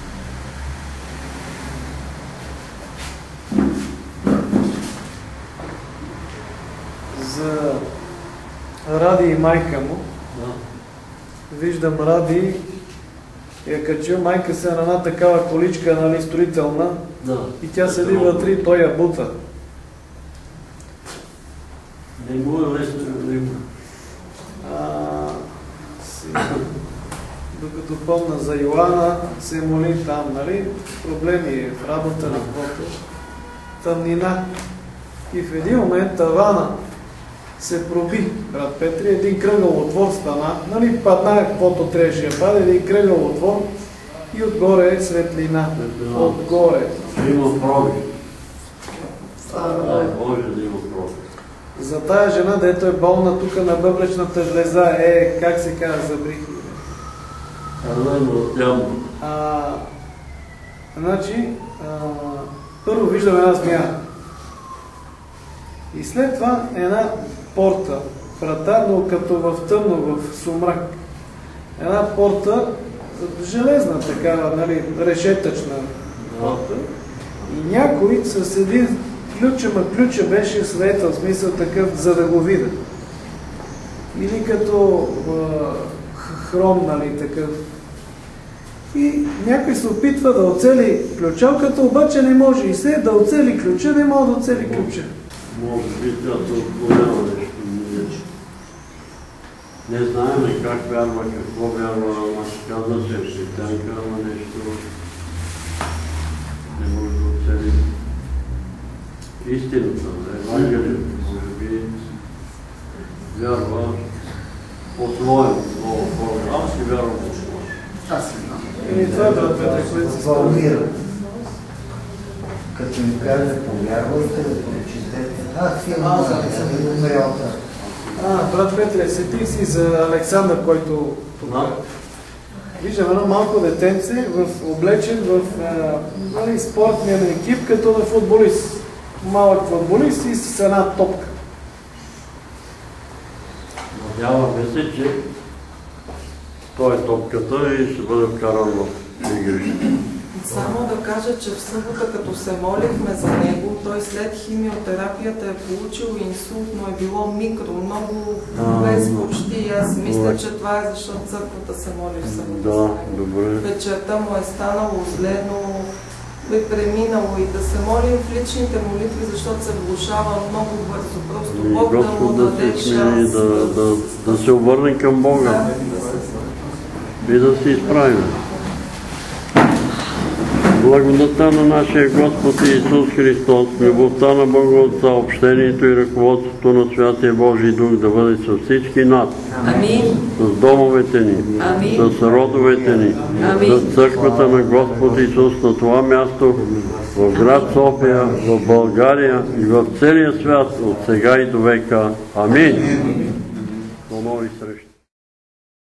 За Ради и майка му. Да. Виждам Ради я качил, майка се на една такава количка, нали, строителна, Да. и тя седи вътре и той я бута. Не му е лесно да има. А, си, докато помна за Йоанна, се моли там, нали, проблеми в работа на каквото, тъмнина. И в един момент тавана се проби, брат Петри, един кръгъл отвор стана, нали, падна каквото трябваше да паде, един кръгъл отвор и отгоре е светлина. Светлина. Отгоре. Има проби. Става Да, много. може да има проби. За тая жена, дето е болна тук на бъбречната жлеза, е, как се казва, забрих. Елено, тя А, значи, а, първо виждам една змия. И след това една порта, врата, но като в тъмно, в сумрак. Една порта, железна такава, нали, решетъчна порта. И някой с един ключ, ама ключа беше светъл, смисъл такъв, за да го видя. Или като а, хром, нали, такъв. И някой се опитва да оцели ключалката, обаче не може. И се да оцели ключа, не може да оцели ключа. може би тя се отклонява нещо. Не знаем как вярва, какво вярва, ама ще казва, че е християнка, ама нещо не може да оцели истината, Евангелието. Може би вярва по-своему, много хора. Аз си вярвам по-своему. Аз си знам. И това е брат Петър, което се става. Вълнира. Като ми каже, повярвайте, да прочетете. Аз имам умрял. А, брат Петре, сети си за Александър, който тук. Виждам едно малко детенце, в, облечен в нали, спортния екип, като на футболист. Малък футболист и с една топка. Надяваме се, че той е топката и ще бъде вкаран в игрището. Само да кажа, че в събота, като се молихме за него, той след химиотерапията е получил инсулт, но е било микро, много без почти. И аз мисля, че това е защото църквата се моли в събота. Да, добре. Вечерта му е станало зле, но е преминало и да се молим в личните молитви, защото се влошава много бързо. Просто И Бог да му Господ да даде се смени, шанс. да, да, да се обърнем към Бога Да, да се и да се изправим. Благодата на нашия Господ Иисус Христос, любовта на Бога Отца, общението и ръководството на Святия Божий Дух да бъде с всички нас, Амин. с домовете ни, Амин. с родовете ни, Амин. с църквата на Господ Исус на това място, в град София, в България и в целия свят, от сега и до века. Амин. До нови срещи.